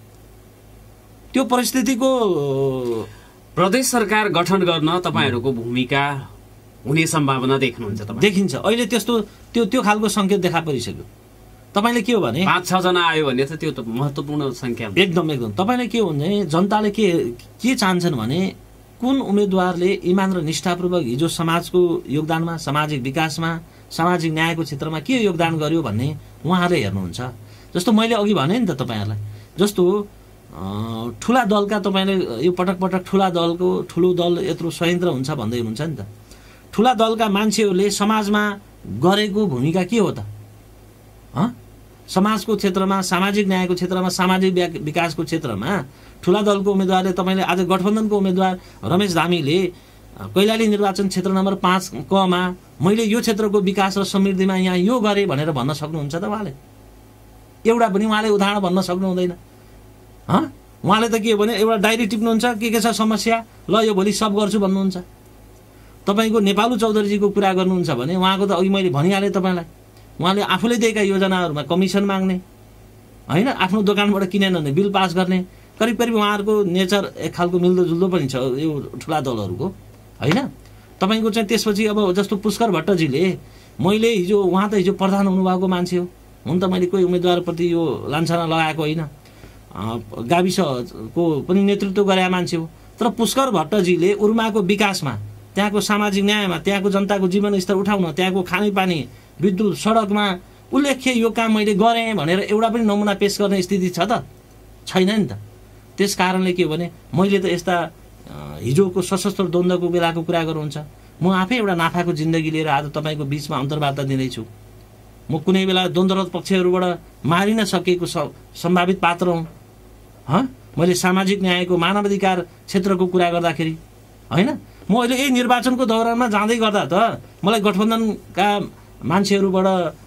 [SPEAKER 2] त्यो परिस्थितिको
[SPEAKER 1] प्रदेश सरकार गठन गर्न तपाईँहरूको भूमिका हुने सम्भावना देख्नुहुन्छ तपाईँ?
[SPEAKER 2] देखिन्छ अहिले त्यस्तो त्यो त्यो खालको सङ्केत देखा परिसक्यो। तपाईँले के हो भने
[SPEAKER 1] पाँच छजना आयो भने त त्यो त महत्त्वपूर्ण सङ्ख्या।
[SPEAKER 2] एकदम एकदम तपाईँले के हो भने जनताले के के चाहन्छन् भने कुन उम्मेदवारले इमान र निष्ठापूर्वक हिजो समाजको योगदानमा, सामाजिक विकासमा, सामाजिक न्यायको क्षेत्रमा के योगदान गर्यो भन्ने उहाँहरूले हेर्नुहुन्छ। जस्तो मैले अघि भने नि त तपाईँहरूलाई, जस्तो ठुला दलका तपाईँले यो पटक पटक ठुला दलको ठुलो दल यत्रो संयन्त्र हुन्छ भन्दै हुनुहुन्छ नि त। ठुला दलका मान्छेहरूले समाजमा गरेको भूमिका के हो त? हँ, समाजको क्षेत्रमा, सामाजिक न्यायको क्षेत्रमा, सामाजिक विकासको क्षेत्रमा ठुला दलको उम्मेदवारले, तपाईँले आज गठबन्धनको उम्मेदवार रमेश धामीले कैलाली निर्वाचन क्षेत्र नम्बर पाँच कमा मैले यो क्षेत्रको विकास र समृद्धिमा यहाँ यो गरेँ भनेर भन्न सक्नुहुन्छ त? उहाँले एउटा पनि उहाँले उदाहरण भन्न सक्नु हुँदैन। हँ, उहाँले त के हो भने एउटा डायरी टिप्नुहुन्छ, के के छ समस्या, ल यो भोलि सब गर्छु भन्नुहुन्छ। तपाईँको नेपालु चौधरीजीको कुरा गर्नुहुन्छ भने उहाँको त अघि मैले भनिहालेँ तपाईँलाई, उहाँले आफूले दिएका योजनाहरूमा कमिसन माग्ने होइन, आफ्नो दोकानबाट किनेन भने बिल पास गर्ने, करिब करिब उहाँहरूको नेचर एक खालको मिल्दोजुल्दो पनि छ यो ठुला दलहरूको होइन। तपाईँको चाहिँ त्यसपछि अब जस्तो पुष्कर भट्टजीले, मैले हिजो उहाँ त हिजो प्रधान हुनुभएको मान्छे हो, हुन त मैले कोही उम्मेदवारप्रति यो लान्छना लगाएको होइन, गाविसको पनि नेतृत्व गरेका मान्छे हो। तर पुष्कर भट्टजीले उर्माको विकासमा, त्यहाँको सामाजिक न्यायमा, त्यहाँको जनताको जीवनस्तर उठाउन, त्यहाँको खानेपानी, विद्युत, सडकमा उल्लेख्य यो काम मैले गरेँ भनेर एउटा पनि नमुना पेश गर्ने स्थिति छ त? छैन नि त। त्यस कारणले के हो भने मैले त यस्ता हिजोको सशस्त्र द्वन्द्वको बेलाको कुरा गर्नुहुन्छ, म आफै एउटा नाफाको जिन्दगी लिएर आज तपाईँको बिचमा अन्तर्वार्ता दिँदैछु। म कुनै बेला द्वन्द्वरत पक्षहरूबाट मारिन सकेको सम्भावित पात्र हुँ। हँ, मैले सामाजिक न्यायको, मानवाधिकार क्षेत्रको कुरा गर्दाखेरि होइन, म अहिले यही निर्वाचनको दौरानमा जाँदै गर्दा त मलाई गठबन्धनका मान्छेहरूबाट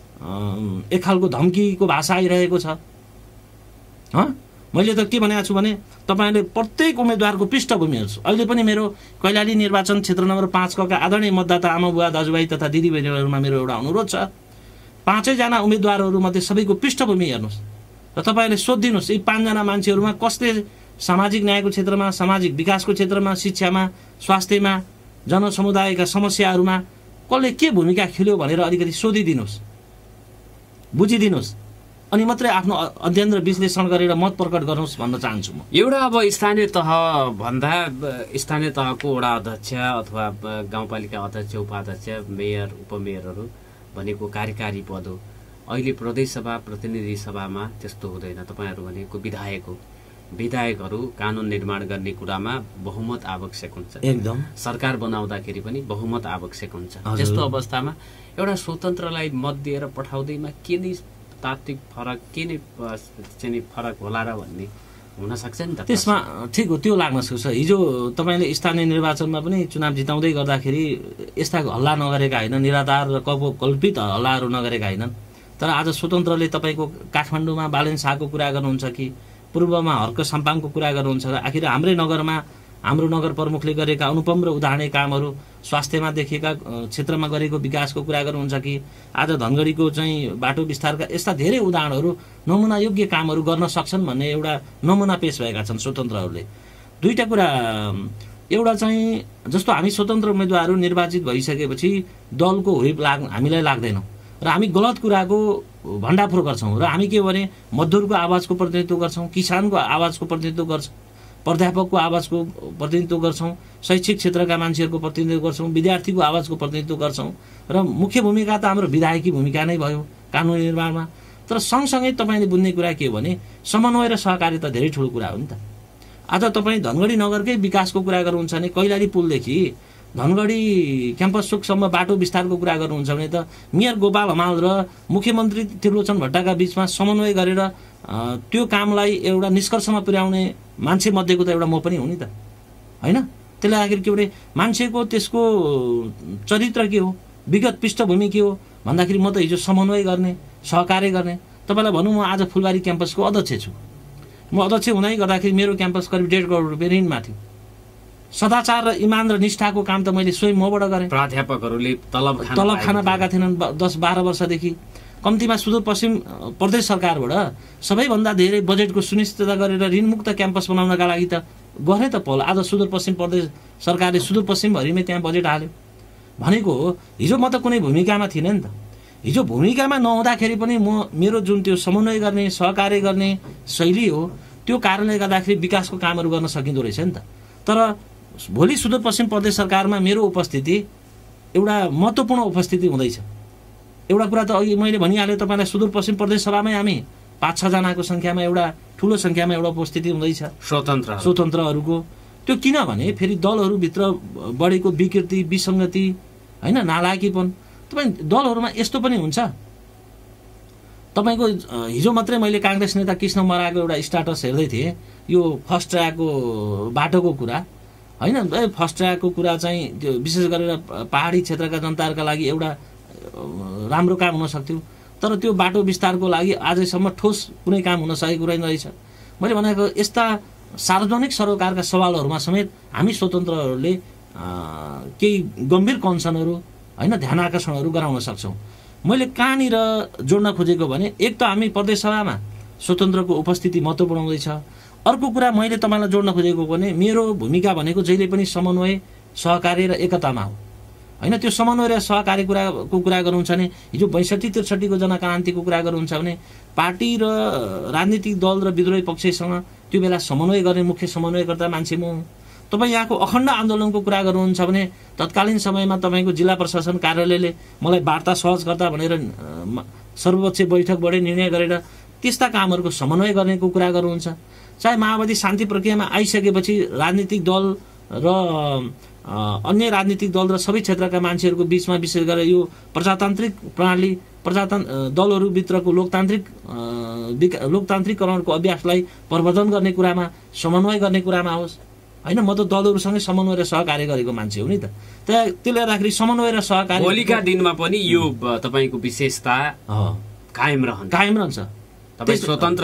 [SPEAKER 2] एक खालको धम्कीको भाषा आइरहेको छ। हँ, मैले त के भनेको छु भने तपाईँले प्रत्येक उम्मेदवारको पृष्ठभूमि हेर्छु। अहिले पनि मेरो कैलाली निर्वाचन क्षेत्र नम्बर पाँच कका आदरणीय मतदाता आमा बुवा दाजुभाइ तथा दिदीबहिनीहरूमा मेरो एउटा अनुरोध छ, पाँचैजना उम्मेदवारहरूमध्ये सबैको पृष्ठभूमि हेर्नुहोस् र तपाईँले सोधिदिनुहोस् यी पाँचजना मान्छेहरूमा कसले सामाजिक न्यायको क्षेत्रमा, सामाजिक विकासको क्षेत्रमा, शिक्षामा, स्वास्थ्यमा, जनसमुदायका समस्याहरूमा कसले के भूमिका खेल्यो भनेर अलिकति सोधिदिनुहोस्, बुझिदिनुहोस्, अनि मात्रै आफ्नो अध्ययन र विश्लेषण गरेर मत प्रकट गर्नुहोस् भन्न चाहन्छु म।
[SPEAKER 1] एउटा अब स्थानीय तह भन्दा स्थानीय तहको वडा अध्यक्ष अथवा गाउँपालिका अध्यक्ष, उपाध्यक्ष, मेयर, उपमेयरहरू भनेको कार्यकारी पद हो। अहिले प्रदेशसभा, प्रतिनिधि सभामा त्यस्तो हुँदैन। तपाईँहरू भनेको विधायक हो। विधायकहरू कानुन निर्माण गर्ने कुरामा बहुमत आवश्यक हुन्छ,
[SPEAKER 2] एकदम
[SPEAKER 1] सरकार बनाउँदाखेरि पनि बहुमत आवश्यक हुन्छ। त्यस्तो अवस्थामा एउटा स्वतन्त्रलाई मत दिएर पठाउँदैमा के नै तात्विक फरक के नै चाहिँ फरक होला र भन्ने हुन सक्छ नि त।
[SPEAKER 2] त्यसमा ठिक हो, त्यो लाग्न सक्छ। हिजो तपाईँले स्थानीय निर्वाचनमा पनि चुनाव जिताउँदै गर्दाखेरि यस्ता हल्ला नगरेका होइन, निराधार र कल्पित हल्लाहरू नगरेका होइनन्। तर आज स्वतन्त्रले तपाईँको काठमाडौँमा बालेन शाहको कुरा गर्नुहुन्छ कि पूर्वमा हर्क साम्पाङको कुरा गर्नुहुन्छ, आखिर हाम्रै नगरमा हाम्रो नगर प्रमुखले गरेका अनुपम र उदाहरणीय कामहरू, स्वास्थ्यमा देखिएका क्षेत्रमा गरेको विकासको कुरा गर्नुहुन्छ कि आज धनगढीको चाहिँ बाटो विस्तारका यस्ता धेरै उदाहरणहरू नमुनायोग्य कामहरू गर्न सक्छन् भन्ने एउटा नमुना पेश भएका छन् स्वतन्त्रहरूले। दुईटा कुरा, एउटा चाहिँ जस्तो हामी स्वतन्त्र उम्मेदवारहरू निर्वाचित भइसकेपछि दलको हुइप लाग हामीलाई लाग्दैनौँ र हामी गलत कुराको भण्डाफोर गर्छौँ र हामी के भने मजदुरको आवाजको प्रतिनिधित्व गर्छौँ, किसानको आवाजको प्रतिनिधित्व गर्छौँ, प्राध्यापकको आवाजको प्रतिनिधित्व गर्छौँ, शैक्षिक क्षेत्रका मान्छेहरूको प्रतिनिधित्व गर्छौँ, विद्यार्थीको आवाजको प्रतिनिधित्व गर्छौँ र मुख्य भूमिका त हाम्रो विधायकी भूमिका नै भयो कानुन निर्माणमा। तर सँगसँगै तपाईँले बुझ्ने कुरा के हो भने समन्वय र सहकारिता धेरै ठुलो कुरा हो नि त। आज तपाईँ धनगढी नगरकै विकासको कुरा गर्नुहुन्छ भने कैलाली पुलदेखि धनगढी क्याम्पस चोकसम्म बाटो विस्तारको कुरा गर्नुहुन्छ भने त मेयर गोपाल हमाल र मुख्यमन्त्री त्रिलोचन भट्टका बिचमा समन्वय गरेर त्यो कामलाई एउटा निष्कर्षमा पुर्याउने मान्छे मध्येको त एउटा म पनि हो नि त, होइन? त्यसले आखिर के भने मान्छेको त्यसको चरित्र के हो, विगत पृष्ठभूमि के हो भन्दाखेरि म त हिजो समन्वय गर्ने, सहकार्य गर्ने। तपाईँलाई भनौँ, म आज फुलबारी क्याम्पसको अध्यक्ष छु। म अध्यक्ष हुँदै गर्दाखेरि मेरो क्याम्पस करिब डेढ करोड रुपियाँ ऋणमा थियो। सदाचार र इमान र निष्ठाको काम त मैले स्वयं मबाट गरेँ।
[SPEAKER 1] प्राध्यापकहरूले तलब
[SPEAKER 2] तलब खान पाएका थिएनन् दस बाह्र वर्षदेखि। कम्तीमा सुदूरपश्चिम प्रदेश सरकारबाट सबैभन्दा धेरै बजेटको सुनिश्चितता गरेर ऋणमुक्त क्याम्पस बनाउनका लागि त गरे त पहल। आज सुदूरपश्चिम प्रदेश सरकारले सुदूरपश्चिमभरिमै त्यहाँ बजेट हाल्यो भनेको हो। हिजो म त कुनै भूमिकामा थिइनँ नि त। हिजो भूमिकामा नहुँदाखेरि पनि म मेरो जुन त्यो समन्वय गर्ने, सहकार्य गर्ने शैली हो, त्यो कारणले गर्दाखेरि विकासको कामहरू गर्न सकिँदो रहेछ नि त। तर भोलि सुदूरपश्चिम प्रदेश सरकारमा मेरो उपस्थिति एउटा महत्त्वपूर्ण उपस्थिति हुँदैछ। एउटा कुरा त अघि मैले भनिहालेँ तपाईँलाई, सुदूरपश्चिम प्रदेश सभामै हामी पाँच छजनाको सङ्ख्यामा एउटा ठुलो सङ्ख्यामा एउटा उपस्थिति हुँदैछ
[SPEAKER 1] स्वतन्त्र
[SPEAKER 2] स्वतन्त्रहरूको। त्यो किनभने फेरि दलहरूभित्र बढेको विकृति, विसङ्गति, होइन, नालायकीपन। तपाईँ दलहरूमा यस्तो पनि हुन्छ, तपाईँको हिजो मात्रै मैले काङ्ग्रेस नेता कृष्ण मराको एउटा स्ट्याटस हेर्दै थिएँ, यो फर्स्ट ट्र्याकको बाटोको कुरा, होइन? फर्स्ट ट्र्याकको कुरा चाहिँ त्यो विशेष गरेर पहाडी क्षेत्रका जनताहरूका लागि एउटा राम्रो काम हुन सक्थ्यो, तर त्यो बाटो विस्तारको लागि आजैसम्म ठोस कुनै काम हुन सकेको रहेछ। मैले भनेको यस्ता सार्वजनिक सरोकारका सवालहरूमा समेत हामी स्वतन्त्रहरूले केही गम्भीर कन्सर्नहरू, होइन, ध्यान आकर्षणहरू गराउन सक्छौँ। मैले कहाँनिर जोड्न खोजेको भने एक त हामी प्रदेश सभामा स्वतन्त्रको उपस्थिति महत्त्वपूर्ण हुँदैछ। अर्को कुरा मैले तपाईँलाई जोड्न खोजेको भने मेरो भूमिका भनेको जहिले पनि समन्वय, सहकार्य र एकतामा हो, होइन? त्यो समन्वय र सहकार्य कुराको कुरा गर्नुहुन्छ भने हिजो बैसठी त्रिसठीको जनक्रान्तिको कुरा गर्नुहुन्छ भने पार्टी र राजनीतिक दल र विद्रोही पक्षसँग त्यो बेला समन्वय गर्ने मुख्य समन्वयकर्ता मान्छे म हुँ। तपाईँ यहाँको अखण्ड आन्दोलनको कुरा गर्नुहुन्छ भने तत्कालीन समयमा तपाईँको जिल्ला प्रशासन कार्यालयले मलाई वार्ता सहजकर्ता भनेर सर्वोच्च बैठकबाटै निर्णय गरेर त्यस्ता कामहरूको समन्वय गर्नेको कुरा गर्नुहुन्छ। चाहे माओवादी शान्ति प्रक्रियामा आइसकेपछि राजनीतिक दल र अन्य राजनीतिक दल र सबै क्षेत्रका मान्छेहरूको बिचमा विशेष गरेर यो प्रजातान्त्रिक प्रणाली, प्रजातन्त्र दलहरूभित्रको लोकतान्त्रिक लोकतान्त्रिकरणको अभ्यासलाई प्रवर्धन गर्ने कुरामा, समन्वय गर्ने कुरामा होस्, होइन? म त दलहरूसँगै समन्वय र सहकार्य गरेको मान्छे हो नि त। त्यसले गर्दाखेरि समन्वय र सहकार्य
[SPEAKER 1] भोलिका दिनमा पनि यो तपाईँको विशेषता कायम रहन्छ
[SPEAKER 2] कायम रहन्छ
[SPEAKER 1] तपाईँ स्वतन्त्र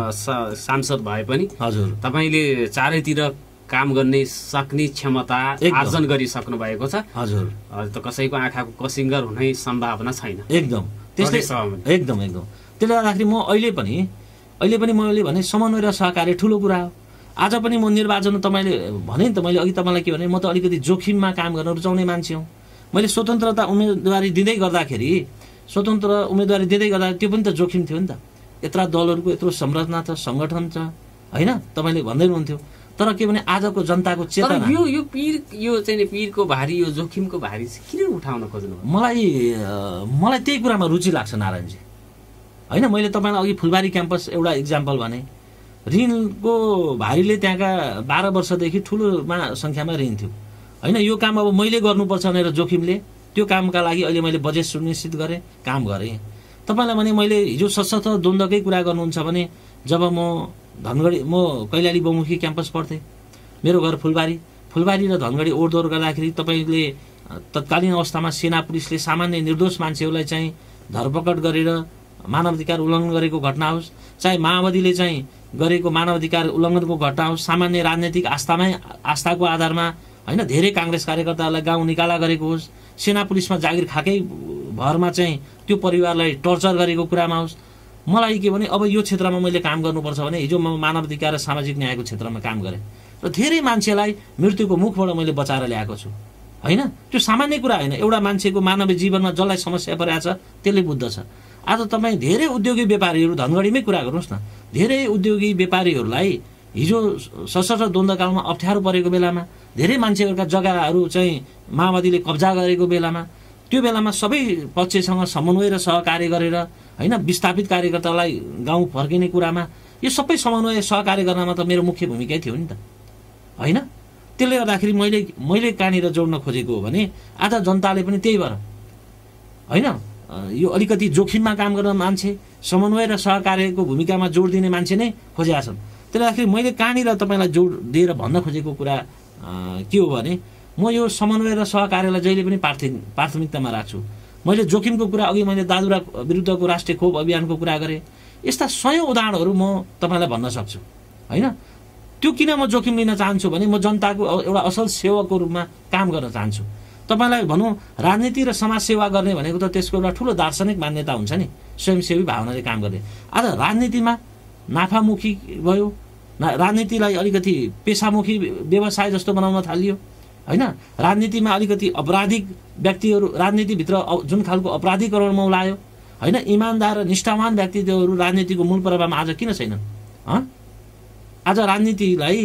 [SPEAKER 1] सांसद भए पनि
[SPEAKER 2] हजुर
[SPEAKER 1] तपाईँले चारैतिर काम गर्ने सक्ने क्षमता आर्जन गरिसक्नु भएको छ।
[SPEAKER 2] हजुर
[SPEAKER 1] त कसैको आँखाको कसिङ्गर हुने सम्भावना छैन।
[SPEAKER 2] एकदम त्यस्तै एकदम एकदम त्यसले गर्दाखेरि म अहिले पनि अहिले पनि मैले भने समन्वय र सहकार्य ठुलो कुरा हो। आज पनि म निर्वाचन तपाईँले भने नि त, मैले अघि तपाईँलाई के भने म त अलिकति जोखिममा काम गर्न रुचाउने मान्छे हुँ। मैले स्वतन्त्रता उम्मेदवारी दिँदै गर्दाखेरि स्वतन्त्र उम्मेदवारी दिँदै गर्दा त्यो पनि त जोखिम थियो नि त। यत्रा दलहरूको यत्रो संरचना छ, सङ्गठन छ, होइन? तपाईँले भन्दै हुनुहुन्थ्यो। तर के भने आजको जनताको चेतना
[SPEAKER 1] यो यो पीर यो चाहिँ पीरको भारी, यो जोखिमको भारी चाहिँ किन उठाउन खोज्नु?
[SPEAKER 2] मलाई मलाई त्यही कुरामा रुचि लाग्छ नारायणजी, होइन? मैले तपाईँलाई अघि फुलबारी क्याम्पस एउटा इक्जाम्पल भने, ऋणको भारीले त्यहाँका बाह्र वर्षदेखि ठुलोमा सङ्ख्यामा ऋण थियो, होइन? यो काम अब मैले गर्नुपर्छ भनेर जोखिमले त्यो कामका लागि अहिले मैले बजेट सुनिश्चित गरेँ, काम गरेँ। तपाईँलाई भने मैले हिजो सशस्त्र द्वन्द्वकै कुरा गर्नुहुन्छ भने जब म धनगढी म कैलाली बहुमुखी क्याम्पस पढ्थेँ, मेरो घर फुलबारी फुलबारी र धनगढी ओहोरदोहोर गर्दाखेरि तपाईँले तत्कालीन अवस्थामा सेना पुलिसले सामान्य निर्दोष मान्छेहरूलाई चाहिँ धरपकड गरेर मानवाधिकार उल्लङ्घन गरेको घटना होस्, चाहे माओवादीले चाहिँ गरेको मानवाधिकार उल्लङ्घनको घटना होस्, सामान्य राजनैतिक आस्थामै आस्थाको आधारमा होइन धेरै काङ्ग्रेस कार्यकर्ताहरूलाई गाउँ निकाला गरेको होस्, सेना पुलिसमा जागिर खाएकै भरमा चाहिँ त्यो परिवारलाई टर्चर गरेको कुरामा होस्, मलाई के भने अब यो क्षेत्रमा मैले काम गर्नुपर्छ भने हिजो म मानवाधिकार र सामाजिक न्यायको क्षेत्रमा काम गरेँ र धेरै मान्छेलाई मृत्युको मुखबाट मैले बचाएर ल्याएको छु होइन। त्यो सामान्य कुरा होइन, एउटा मान्छेको मानवीय जीवनमा जसलाई समस्या परेको छ त्यसले बुझ्दछ। आज तपाईँ धेरै उद्योगी व्यापारीहरू धनगढीमै कुरा गर्नुहोस् न, धेरै उद्योगी व्यापारीहरूलाई हिजो सशस्त्र द्वन्द्वकालमा अप्ठ्यारो परेको बेलामा धेरै मान्छेहरूका जग्गाहरू चाहिँ माओवादीले कब्जा गरेको बेलामा त्यो बेलामा सबै पक्षसँग समन्वय र सहकार्य गरेर होइन विस्थापित कार्यकर्तालाई गाउँ फर्किने कुरामा यो सबै समन्वय सहकार्य गर्नमा त मेरो मुख्य भूमिकै थियो नि त होइन। त्यसले गर्दाखेरि मैले मैले कहाँनिर जोड्न खोजेको हो भने आज जनताले पनि त्यही भएर होइन यो अलिकति जोखिममा काम गर्न मान्छे, समन्वय र सहकार्यको भूमिकामा जोड दिने मान्छे नै खोजेका छन्। त्यसले गर्दाखेरि मैले कहाँनिर तपाईँलाई जोड दिएर भन्न खोजेको कुरा के हो भने म यो समन्वय र सहकार्यलाई जहिले पनि प्राथमिक प्राथमिकतामा राख्छु। मैले जोखिमको कुरा अघि मैले दादुरा विरुद्धको राष्ट्रिय खोप अभियानको कुरा गरेँ, यस्ता सयौँ उदाहरणहरू म तपाईँलाई भन्न सक्छु होइन। त्यो किन म जोखिम लिन चाहन्छु भने म जनताको एउटा असल सेवकको रूपमा काम गर्न चाहन्छु। तपाईँलाई भनौँ राजनीति र समाज सेवा गर्ने भनेको त त्यसको एउटा ठुलो दार्शनिक मान्यता हुन्छ नि, स्वयंसेवी भावनाले काम गर्ने। आज राजनीतिमा नाफामुखी भयो, राजनीतिलाई अलिकति पेसामुखी व्यवसाय जस्तो बनाउन थालियो होइन। राजनीतिमा अलिकति अपराधिक व्यक्तिहरू राजनीतिभित्र जुन खालको अपराधीकरण मौलायो होइन, इमान्दार र निष्ठावान व्यक्तित्वहरू राजनीतिको मूल प्रभावमा आज किन छैनन्? आज राजनीतिलाई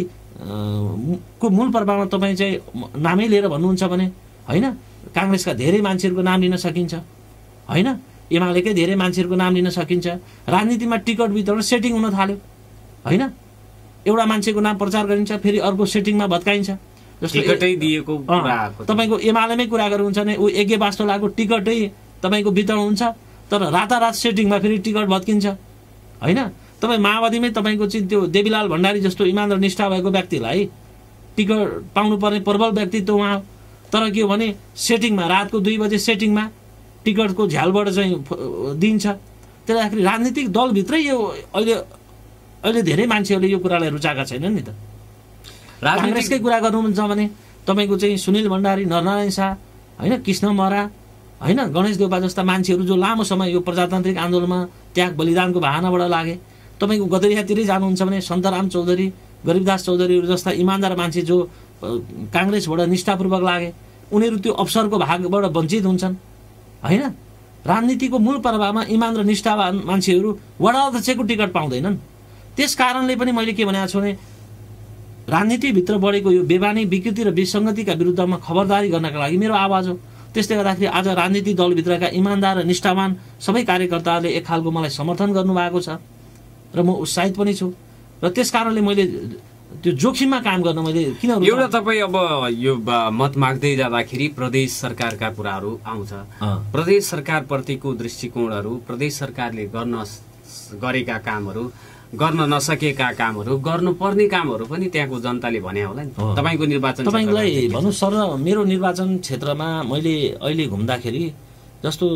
[SPEAKER 2] को मूल प्रभावमा तपाईँ चाहिँ नामै लिएर भन्नुहुन्छ भने होइन, काङ्ग्रेसका धेरै मान्छेहरूको नाम लिन सकिन्छ होइन, एमालेकै धेरै मान्छेहरूको नाम लिन सकिन्छ। राजनीतिमा टिकट वितरण सेटिङ हुन थाल्यो होइन, एउटा मान्छेको नाम प्रचार गरिन्छ फेरि अर्को सेटिङमा भत्काइन्छ।
[SPEAKER 1] टिकटै दिएको
[SPEAKER 2] तपाईँको एमालेमै कुरा गर्नुहुन्छ भने ऊ यज्ञ वास्तोलाको टिकटै तपाईँको वितरण हुन्छ, तर रातारात सेटिङमा फेरि टिकट भत्किन्छ होइन। तपाईँ माओवादीमै तपाईँको चाहिँ त्यो देवीलाल भण्डारी जस्तो इमान र निष्ठा भएको व्यक्तिलाई टिकट पाउनुपर्ने प्रबल व्यक्तित्व उहाँ, तर के हो भने सेटिङमा रातको दुई बजे सेटिङमा टिकटको झ्यालबाट चाहिँ दिन्छ। त्यसले गर्दाखेरि राजनीतिक दलभित्रै यो अहिले अहिले धेरै मान्छेहरूले यो कुरालाई रुचाएका छैनन् नि त। काङ्ग्रेसकै कुरा गर्नुहुन्छ भने तपाईँको चाहिँ सुनिल भण्डारी, नरनारायण शाह होइन, कृष्ण महरा होइन, गणेश देउपा जस्ता मान्छेहरू जो लामो समय यो प्रजातान्त्रिक आन्दोलनमा त्याग बलिदानको बहानाबाट लागे। तपाईँको गदरियातिरै जानुहुन्छ भने सन्तराम चौधरी, गरिबदास चौधरीहरू जस्ता इमान्दार मान्छे जो काङ्ग्रेसबाट निष्ठापूर्वक लागे, उनीहरू त्यो अवसरको भागबाट वञ्चित हुन्छन् होइन। राजनीतिको मूल प्रभावमा इमान र निष्ठावान मान्छेहरू वडा अध्यक्षको टिकट पाउँदैनन्। त्यस कारणले पनि मैले के भनेको छु भने राजनीतिभित्र बढेको यो बेबानी विकृति र विसङ्गतिका विरुद्धमा खबरदारी गर्नका लागि मेरो आवाज हो। त्यसले गर्दाखेरि आज राजनीतिक दलभित्रका इमान्दार र निष्ठावान सबै कार्यकर्ताहरूले एक खालको मलाई समर्थन गर्नुभएको छ र म उत्साहित पनि छु। र त्यस कारणले मैले त्यो जोखिममा काम गर्न मैले किन
[SPEAKER 1] एउटा तपाईँ अब यो मत माग्दै जाँदाखेरि प्रदेश सरकारका कुराहरू आउँछ, प्रदेश सरकारप्रतिको दृष्टिकोणहरू, प्रदेश सरकारले गर्न गरेका कामहरू, गर्न नसकेका कामहरू, गर्नुपर्ने कामहरू पनि त्यहाँको जनताले भने होला नि। तपाईँको निर्वाचन
[SPEAKER 2] तपाईँलाई भन्नु सर, मेरो निर्वाचन क्षेत्रमा मैले अहिले घुम्दाखेरि जस्तो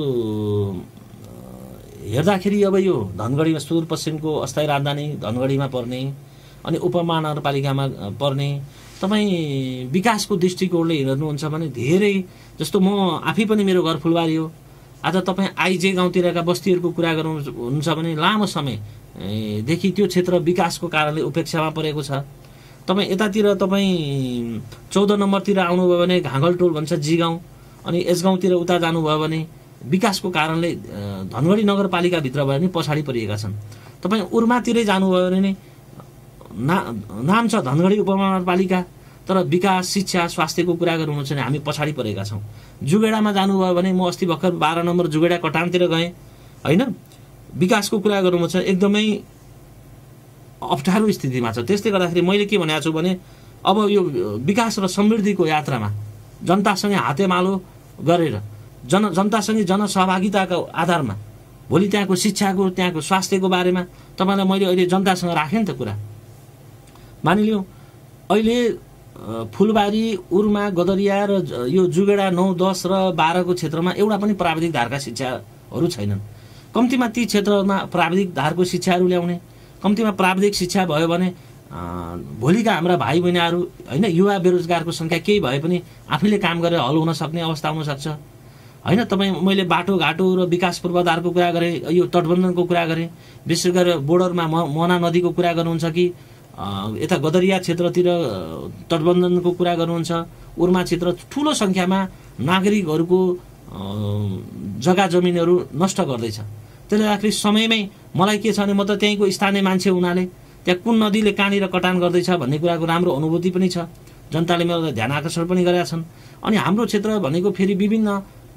[SPEAKER 2] हेर्दाखेरि अब यो धनगढीमा सुदूरपश्चिमको अस्थायी राजधानी धनगढीमा पर्ने अनि उपमहानगरपालिकामा पर्ने तपाईँ विकासको दृष्टिकोणले हेर्नुहुन्छ भने धेरै जस्तो म आफै पनि मेरो घर फुलबारी हो। आज तपाईँ आइजे गाउँतिरका बस्तीहरूको कुरा गर्नुहुन्छ भने लामो समयदेखि त्यो क्षेत्र विकासको कारणले उपेक्षामा परेको छ। तपाईँ यतातिर तपाईँ चौध नम्बरतिर आउनुभयो भने घाँगलटोल भन्छ जी गाउँ, अनि यस गाउँतिर उता जानुभयो भने विकासको कारणले धनगढी नगरपालिकाभित्रबाट नि पछाडि परिएका छन्। तपाईँ उर्मातिरै जानुभयो भने ना नाम छ धनगढी उपमहानगरपालिका, तर विकास, शिक्षा, स्वास्थ्यको कुरा गर्नुहुन्छ भने हामी पछाडि परेका छौँ। जुगेडामा जानुभयो भने म अस्ति भर्खर बाह्र नम्बर जुगेडा कटानतिर गएँ होइन, विकासको कुरा गर्नुहुन्छ एकदमै अप्ठ्यारो स्थितिमा छ। त्यसले गर्दाखेरि मैले के भनेको छु भने अब यो विकास र समृद्धिको यात्रामा जनतासँगै हातेमालो गरेर जन जनतासँगै जनसहभागिताको आधारमा भोलि त्यहाँको शिक्षाको त्यहाँको स्वास्थ्यको बारेमा तपाईँलाई मैले अहिले जनतासँग राखेँ नि त कुरा। मानिलिउँ अहिले फुलबारी, उर्मा, गदरिया र यो जुगेडा नौ दस र बाह्रको क्षेत्रमा एउटा पनि प्राविधिक धारका शिक्षाहरू छैनन्। कम्तीमा ती क्षेत्रमा प्राविधिक धारको शिक्षाहरू ल्याउने, कम्तीमा प्राविधिक शिक्षा भयो भने भोलिका हाम्रा भाइ बहिनीहरू होइन युवा बेरोजगारको सङ्ख्या केही भए पनि आफैले काम गरेर हल हुन सक्ने अवस्था हुनसक्छ होइन। तपाईँ मैले बाटोघाटो र विकास पूर्वाधारको कुरा गरेँ, यो तटबन्धनको कुरा गरेँ, विशेष गरेर बोर्डरमा मोहना नदीको कुरा गर्नुहुन्छ कि यता गदरिया क्षेत्रतिर तटबन्धनको कुरा गर्नुहुन्छ, उर्मा क्षेत्र ठुलो सङ्ख्यामा नागरिकहरूको जग्गा जमिनहरू नष्ट गर्दैछ। त्यसले गर्दाखेरि समयमै मलाई के छ भने म त त्यहीँको स्थानीय मान्छे हुनाले त्यहाँ कुन नदीले कहाँनिर कटान गर्दैछ भन्ने कुराको राम्रो अनुभूति पनि छ, जनताले मेरो ध्यान आकर्षण पनि गरेका छन्। अनि हाम्रो क्षेत्र भनेको फेरि विभिन्न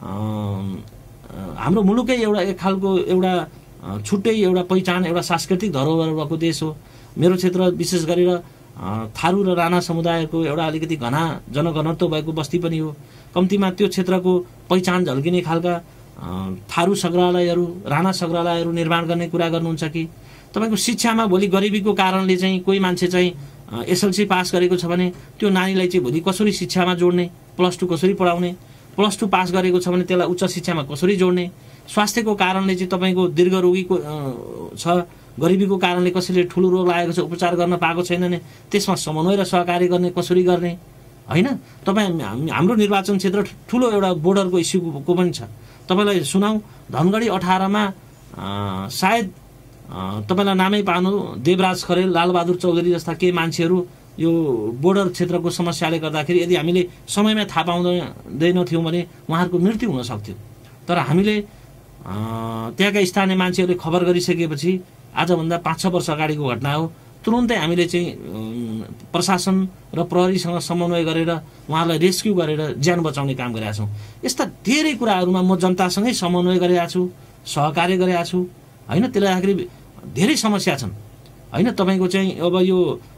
[SPEAKER 2] हाम्रो मुलुकै एउटा एक खालको एउटा छुट्टै एउटा पहिचान, एउटा सांस्कृतिक धरोहर भएको देश हो। मेरो क्षेत्र विशेष गरेर थारू र राणा समुदायको एउटा अलिकति घना जनघनत्व भएको बस्ती पनि हो। कम्तीमा त्यो क्षेत्रको पहिचान झल्किने खालका थारू सङ्ग्रहालयहरू, राणा सङ्ग्रहालयहरू निर्माण गर्ने कुरा गर्नुहुन्छ कि तपाईँको शिक्षामा भोलि गरिबीको कारणले चाहिँ कोही मान्छे चाहिँ एसएलसी पास गरेको छ भने त्यो नानीलाई चाहिँ भोलि कसरी शिक्षामा जोड्ने, प्लस टू कसरी पढाउने, प्लस टू पास गरेको छ भने त्यसलाई उच्च शिक्षामा कसरी जोड्ने, स्वास्थ्यको कारणले चाहिँ तपाईँको दीर्घरोगीको छ, गरिबीको कारणले कसैले ठुलो रोग लागेको छ उपचार गर्न पाएको छैन भने त्यसमा समन्वय र सहकार्य गर्ने कसरी गर्ने होइन। तपाईँ हाम्रो निर्वाचन क्षेत्र ठुलो एउटा बोर्डरको इस्युको पनि छ। तपाईँलाई सुनाउँ, धनगढी अठारमा सायद तपाईँलाई नामै पानु देवराज खरेल, लालबहादुर चौधरी जस्ता केही मान्छेहरू यो बोर्डर क्षेत्रको समस्याले गर्दाखेरि यदि हामीले समयमा थाहा पाउँदैनथ्यौँ भने उहाँहरूको मृत्यु हुन सक्थ्यो। तर हामीले त्यहाँका स्थानीय मान्छेहरूले खबर गरिसकेपछि आजभन्दा पाँच छ वर्ष अगाडिको घटना हो, तुरुन्तै हामीले चाहिँ प्रशासन र प्रहरीसँग समन्वय गरेर उहाँलाई रेस्क्यु गरेर ज्यान बचाउने काम गरेका छौँ। यस्ता धेरै कुराहरूमा म जनतासँगै समन्वय गरेका छु, सहकार्य गरेका छु होइन। त्यसले गर्दाखेरि धेरै समस्या छन् होइन। तपाईँको चाहिँ अब यो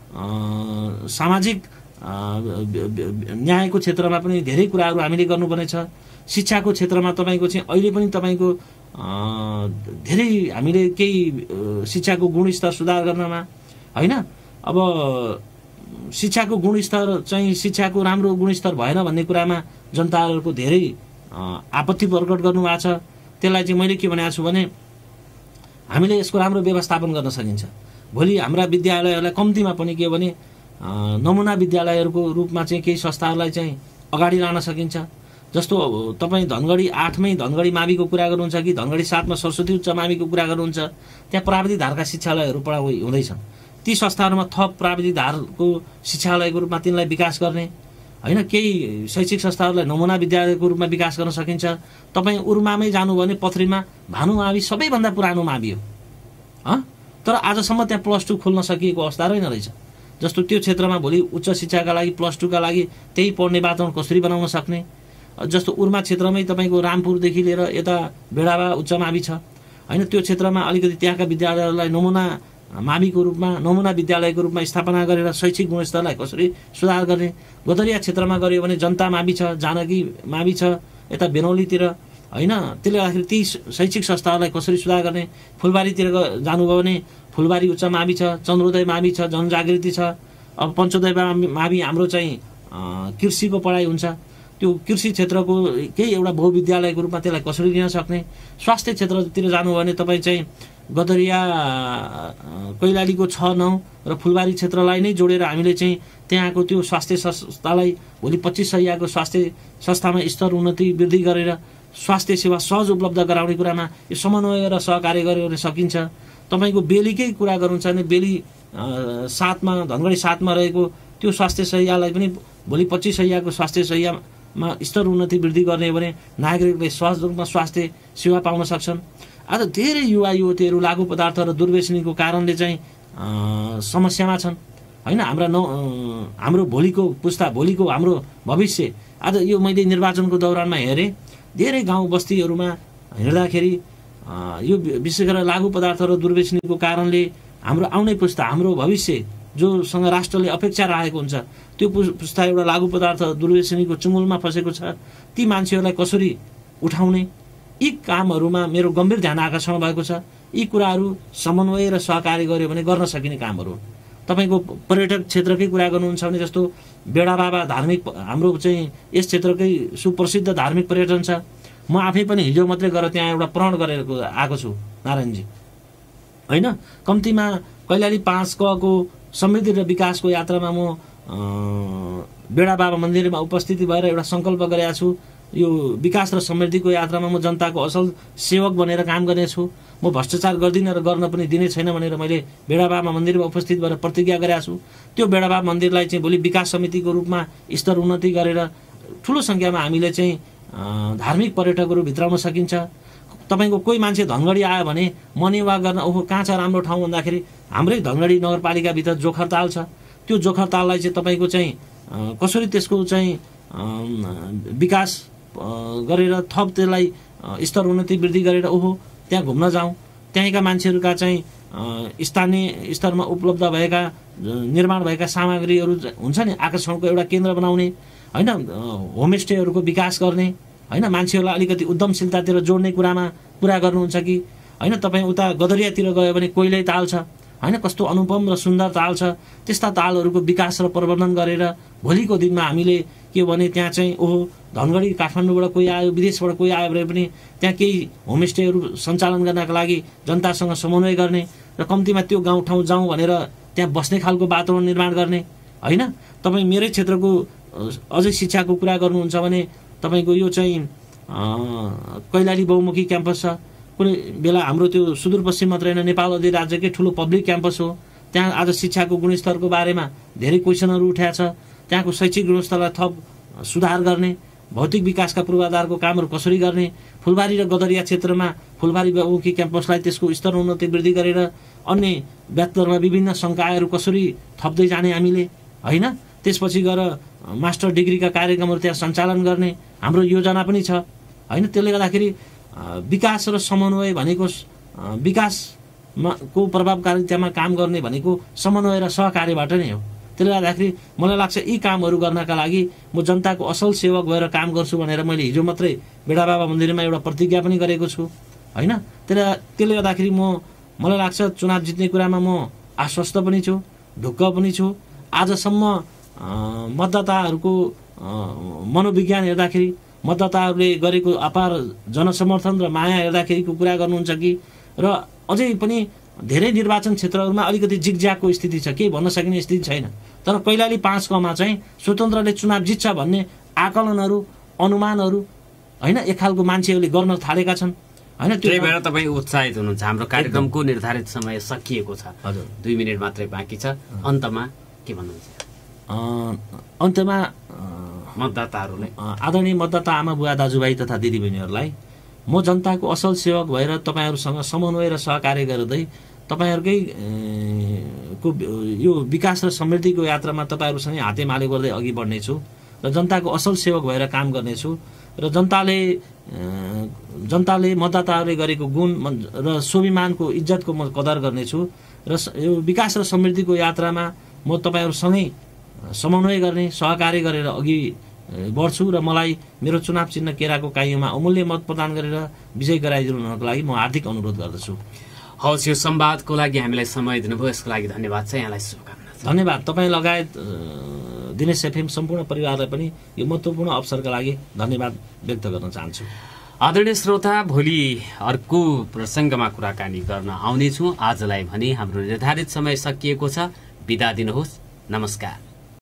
[SPEAKER 2] सामाजिक न्यायको क्षेत्रमा पनि धेरै कुराहरू हामीले गर्नुपर्ने छ। शिक्षाको क्षेत्रमा तपाईँको चाहिँ अहिले पनि तपाईँको धेरै हामीले केही शिक्षाको गुणस्तर सुधार गर्नमा होइन। अब शिक्षाको गुणस्तर चाहिँ शिक्षाको राम्रो गुणस्तर भएन भन्ने कुरामा जनताहरूको धेरै आपत्ति प्रकट गर्नुभएको छ। त्यसलाई चाहिँ मैले के भनेको छु भने हामीले यसको राम्रो व्यवस्थापन गर्न सकिन्छ। भोलि हाम्रा विद्यालयहरूलाई कम्तीमा पनि के भने नमुना विद्यालयहरूको रूपमा चाहिँ केही संस्थाहरूलाई चाहिँ अगाडि लान सकिन्छ। जस्तो तपाईँ धनगढी आठमै धनगढी माविको कुरा गर्नुहुन्छ कि धनगढी सातमा सरस्वती उच्च माविको कुरा गर्नुहुन्छ, त्यहाँ प्राविधिक धारका शिक्षालयहरू पढा हुँदैछन्। ती संस्थाहरूमा थप प्राविधिक धारको शिक्षालयको रूपमा तिनलाई विकास गर्ने होइन। केही शैक्षिक संस्थाहरूलाई नमुना विद्यालयको रूपमा विकास गर्न सकिन्छ। तपाईँ उर्मामै जानुभयो भने पथरीमा भानु मावि सबैभन्दा पुरानो मावि हो हँ, तर आजसम्म त्यहाँ प्लस टू खोल्न सकिएको अवस्था रहेन रहेछ। जस्तो त्यो क्षेत्रमा भोलि उच्च शिक्षाका लागि प्लस टूका लागि त्यही पढ्ने वातावरण कसरी बनाउन सक्ने। जस्तो उर्मा क्षेत्रमै तपाईँको रामपुरदेखि लिएर यता भेडावा उच्च मावि छ होइन। त्यो क्षेत्रमा अलिकति त्यहाँका विद्यालयहरूलाई नमुना माविको रूपमा नमुना विद्यालयको रूपमा स्थापना गरेर शैक्षिक गुणस्तरलाई कसरी सुधार गर्ने। गदरिया क्षेत्रमा गऱ्यो भने जनता मावि छ, जानकी मावि छ यता बेनौलीतिर होइन। त्यसले गर्दाखेरि ती शैक्षिक संस्थाहरूलाई कसरी सुधार गर्ने। फुलबारीतिर जानुभयो भने फुलबारी उच्च मावि छ, चन्द्रोदय मावि छ, जनजागृति छ। अब पञ्चोदय मावि हाम्रो चाहिँ कृषिको पढाइ हुन्छ। त्यो कृषि क्षेत्रको केही एउटा बहुविद्यालयको रूपमा त्यसलाई कसरी लिन सक्ने। स्वास्थ्य क्षेत्रतिर जानुभयो भने तपाईँ चाहिँ गदरिया कैलालीको छ नौ र फुलबारी क्षेत्रलाई नै जोडेर हामीले चाहिँ त्यहाँको त्यो स्वास्थ्य संस्थालाई भोलि पच्चिस सयको स्वास्थ्य संस्थामा स्तर उन्नति वृद्धि गरेर स्वास्थ्य सेवा सहज उपलब्ध गराउने कुरामा यो समन्वय र सहकार्य गर्न सकिन्छ। तपाईँको बेलीकै कुरा गर्नुहुन्छ भने बेली सातमा धनगढी सातमा रहेको त्यो स्वास्थ्य सहियालाई पनि भोलि पच्चिस सयको स्वास्थ्य सहियामा स्तर उन्नति वृद्धि गर्ने भने नागरिकले सहज रूपमा स्वास्थ्य सेवा पाउन सक्छन्। आज धेरै युवा युवतीहरू लागु पदार्थ र दुर्व्यसनीको कारणले चाहिँ समस्यामा छन् होइन। हाम्रा न हाम्रो भोलिको पुस्ता, भोलिको हाम्रो भविष्य। आज यो मैले निर्वाचनको दौरानमा हेरेँ, धेरै गाउँ बस्तीहरूमा हिँड्दाखेरि यो विशेष गरेर लागु पदार्थ र दुर्व्यसनीको कारणले हाम्रो आउने पुस्ता, हाम्रो भविष्य जोसँग राष्ट्रले अपेक्षा राखेको हुन्छ त्यो पुस्ता एउटा लागु पदार्थ दुर्व्यसनीको चुङ्गलमा फसेको छ। ती मान्छेहरूलाई कसरी उठाउने, यी कामहरूमा मेरो गम्भीर ध्यान आकर्षण भएको छ। यी कुराहरू समन्वय र सहकार्य गर्यो भने गर्न सकिने कामहरू हुन्। तपाईँको पर्यटक क्षेत्रकै कुरा गर्नुहुन्छ भने जस्तो बेडा बाबा धार्मिक हाम्रो चाहिँ यस क्षेत्रकै सुप्रसिद्ध धार्मिक पर्यटन छ। म आफै पनि हिजो मात्रै गएर त्यहाँ एउटा प्रण गरेर आएको छु नारायणजी, होइन। कम्तीमा कैलाली पाँच कको समृद्धि र विकासको यात्रामा म बेडा बाबा मन्दिरमा उपस्थिति भएर एउटा सङ्कल्प गरेको छु। यो विकास र समृद्धिको यात्रामा म जनताको असल सेवक बनेर काम गर्नेछु। म भ्रष्टाचार गर्दिनँ र गर्न पनि दिने छैन भनेर मैले बेडा बाबा मन्दिरमा उपस्थित भएर प्रतिज्ञा गरेको छु। त्यो बेडा बाबा मन्दिरलाई चाहिँ भोलि विकास समितिको रूपमा स्तर उन्नति गरेर ठुलो सङ्ख्यामा हामीले चाहिँ धार्मिक पर्यटकहरू भित्राउन सकिन्छ। तपाईँको कोही मान्छे धनगढी आयो भने मनेवा गर्न ओहो कहाँ छ राम्रो ठाउँ भन्दाखेरि हाम्रै धनगढी नगरपालिकाभित्र जोखरताल छ। त्यो जोखरताललाई चाहिँ तपाईँको चाहिँ कसरी त्यसको चाहिँ विकास गरेर थप त्यसलाई स्तर उन्नति वृद्धि गरेर ओहो त्यहाँ घुम्न जाउँ, त्यहीँका मान्छेहरूका चाहिँ स्थानीय स्तरमा उपलब्ध भएका निर्माण भएका सामग्रीहरू हुन्छ नि आकर्षणको एउटा केन्द्र बनाउने, होइन। होमस्टेहरूको विकास गर्ने, होइन। मान्छेहरूलाई अलिकति उद्यमशीलतातिर जोड्ने कुरामा कुरा गर्नुहुन्छ कि होइन। तपाईँ उता गदरियातिर गयो भने कोइलै ताल छ, होइन। कस्तो अनुपम र सुन्दर ताल छ। त्यस्ता तालहरूको विकास र प्रवर्धन गरेर भोलिको दिनमा हामीले के भने त्यहाँ चाहिँ ओहो धनगढी काठमाडौँबाट कोही आयो, विदेशबाट कोही आयो भने पनि त्यहाँ केही होमस्टेहरू सञ्चालन गर्नका लागि जनतासँग समन्वय गर्ने र कम्तीमा त्यो गाउँ ठाउँ जाउँ भनेर त्यहाँ बस्ने खालको वातावरण निर्माण गर्ने, होइन। तपाईँ मेरै क्षेत्रको अझै शिक्षाको कुरा गर्नुहुन्छ भने तपाईँको यो चाहिँ कैलाली बहुमुखी क्याम्पस छ। कुनै बेला हाम्रो त्यो सुदूरपश्चिम मात्रै होइन नेपाल अधिराज्यकै ठुलो पब्लिक क्याम्पस हो। त्यहाँ आज शिक्षाको गुणस्तरको बारेमा धेरै क्वेसनहरू उठाएको छ। त्यहाँको शैक्षिक गुणस्तरलाई थप सुधार गर्ने, भौतिक विकासका पूर्वाधारको कामहरू कसरी गर्ने, फुलबारी र गदरिया क्षेत्रमा फुलबारी बहुमुखी क्याम्पसलाई त्यसको स्तर उन्नति वृद्धि गरेर अन्य व्याप्तरमा विभिन्न सङ्कायहरू कसरी थप्दै जाने हामीले, होइन। त्यसपछि गएर मास्टर डिग्रीका कार्यक्रमहरू त्यहाँ सञ्चालन गर्ने हाम्रो योजना पनि छ, होइन। त्यसले गर्दाखेरि विकास र समन्वय भनेको विकासमा को प्रभावकारितामा काम गर्ने भनेको समन्वय र सहकार्यबाट नै हो। त्यसले गर्दाखेरि मलाई लाग्छ यी कामहरू गर्नका लागि म जनताको असल सेवक भएर काम गर्छु भनेर मैले हिजो मात्रै बेडा बाबा मन्दिरमा एउटा प्रतिज्ञा पनि गरेको छु, होइन। त्यसले त्यसले गर्दाखेरि म मलाई लाग्छ चुनाव जित्ने कुरामा म आश्वस्त पनि छु, ढुक्क पनि छु। आजसम्म मतदाताहरूको मनोविज्ञान हेर्दाखेरि मतदाताहरूले गरेको अपार जनसमर्थन र माया हेर्दाखेरिको कुरा गर्नुहुन्छ कि र अझै पनि धेरै निर्वाचन क्षेत्रहरूमा अलिकति जिगज्यागको स्थिति छ, केही भन्न सकिने स्थिति छैन। तर कैलाली पाँच कमा चाहिँ स्वतन्त्रले चुनाव जित्छ भन्ने आकलनहरू अनुमानहरू, होइन, एक खालको मान्छेहरूले गर्न थालेका छन्, होइन।
[SPEAKER 1] त्यही भएर तपाईँ उत्साहित हुनुहुन्छ। हाम्रो कार्यक्रमको निर्धारित समय सकिएको छ, हजुर, दुई मिनट मात्रै बाँकी छ। अन्तमा के भन्नुहुन्छ?
[SPEAKER 2] अन्त्यमा
[SPEAKER 1] मतदाताहरूलाई,
[SPEAKER 2] आदरणीय मतदाता आमा बुवा दाजुभाइ तथा दिदीबहिनीहरूलाई म जनताको असल सेवक भएर तपाईँहरूसँग समन्वय र सहकार्य गर्दै तपाईँहरूकै को यो विकास र समृद्धिको यात्रामा तपाईँहरूसँगै हातेमाले गर्दै अघि बढ्नेछु र जनताको असल सेवक भएर काम गर्नेछु र जनताले जनताले मतदाताहरूले गरेको गुण र स्वाभिमानको इज्जतको म कदर गर्नेछु र यो विकास र समृद्धिको यात्रामा म तपाईँहरूसँगै समन्वय गर्ने सहकार्य गरेर अघि बढ्छु र मलाई मेरो चुनाव चिन्ह केराको काइयोमा अमूल्य मत प्रदान गरेर विजय गराइदिनुको लागि म हार्दिक अनुरोध गर्दछु।
[SPEAKER 1] हवस्, यो संवादको लागि हामीलाई समय दिनुभयो, यसको लागि धन्यवाद छ। यहाँलाई शुभकामना।
[SPEAKER 2] धन्यवाद। तपाईँ लगायत दिनेश एफएम सम्पूर्ण परिवारलाई पनि यो महत्त्वपूर्ण अवसरका लागि धन्यवाद व्यक्त गर्न चाहन्छु।
[SPEAKER 1] आदरणीय श्रोता, भोलि अर्को प्रसङ्गमा कुराकानी गर्न आउनेछु। आजलाई भने हाम्रो निर्धारित समय सकिएको छ। बिदा दिनुहोस्। नमस्कार।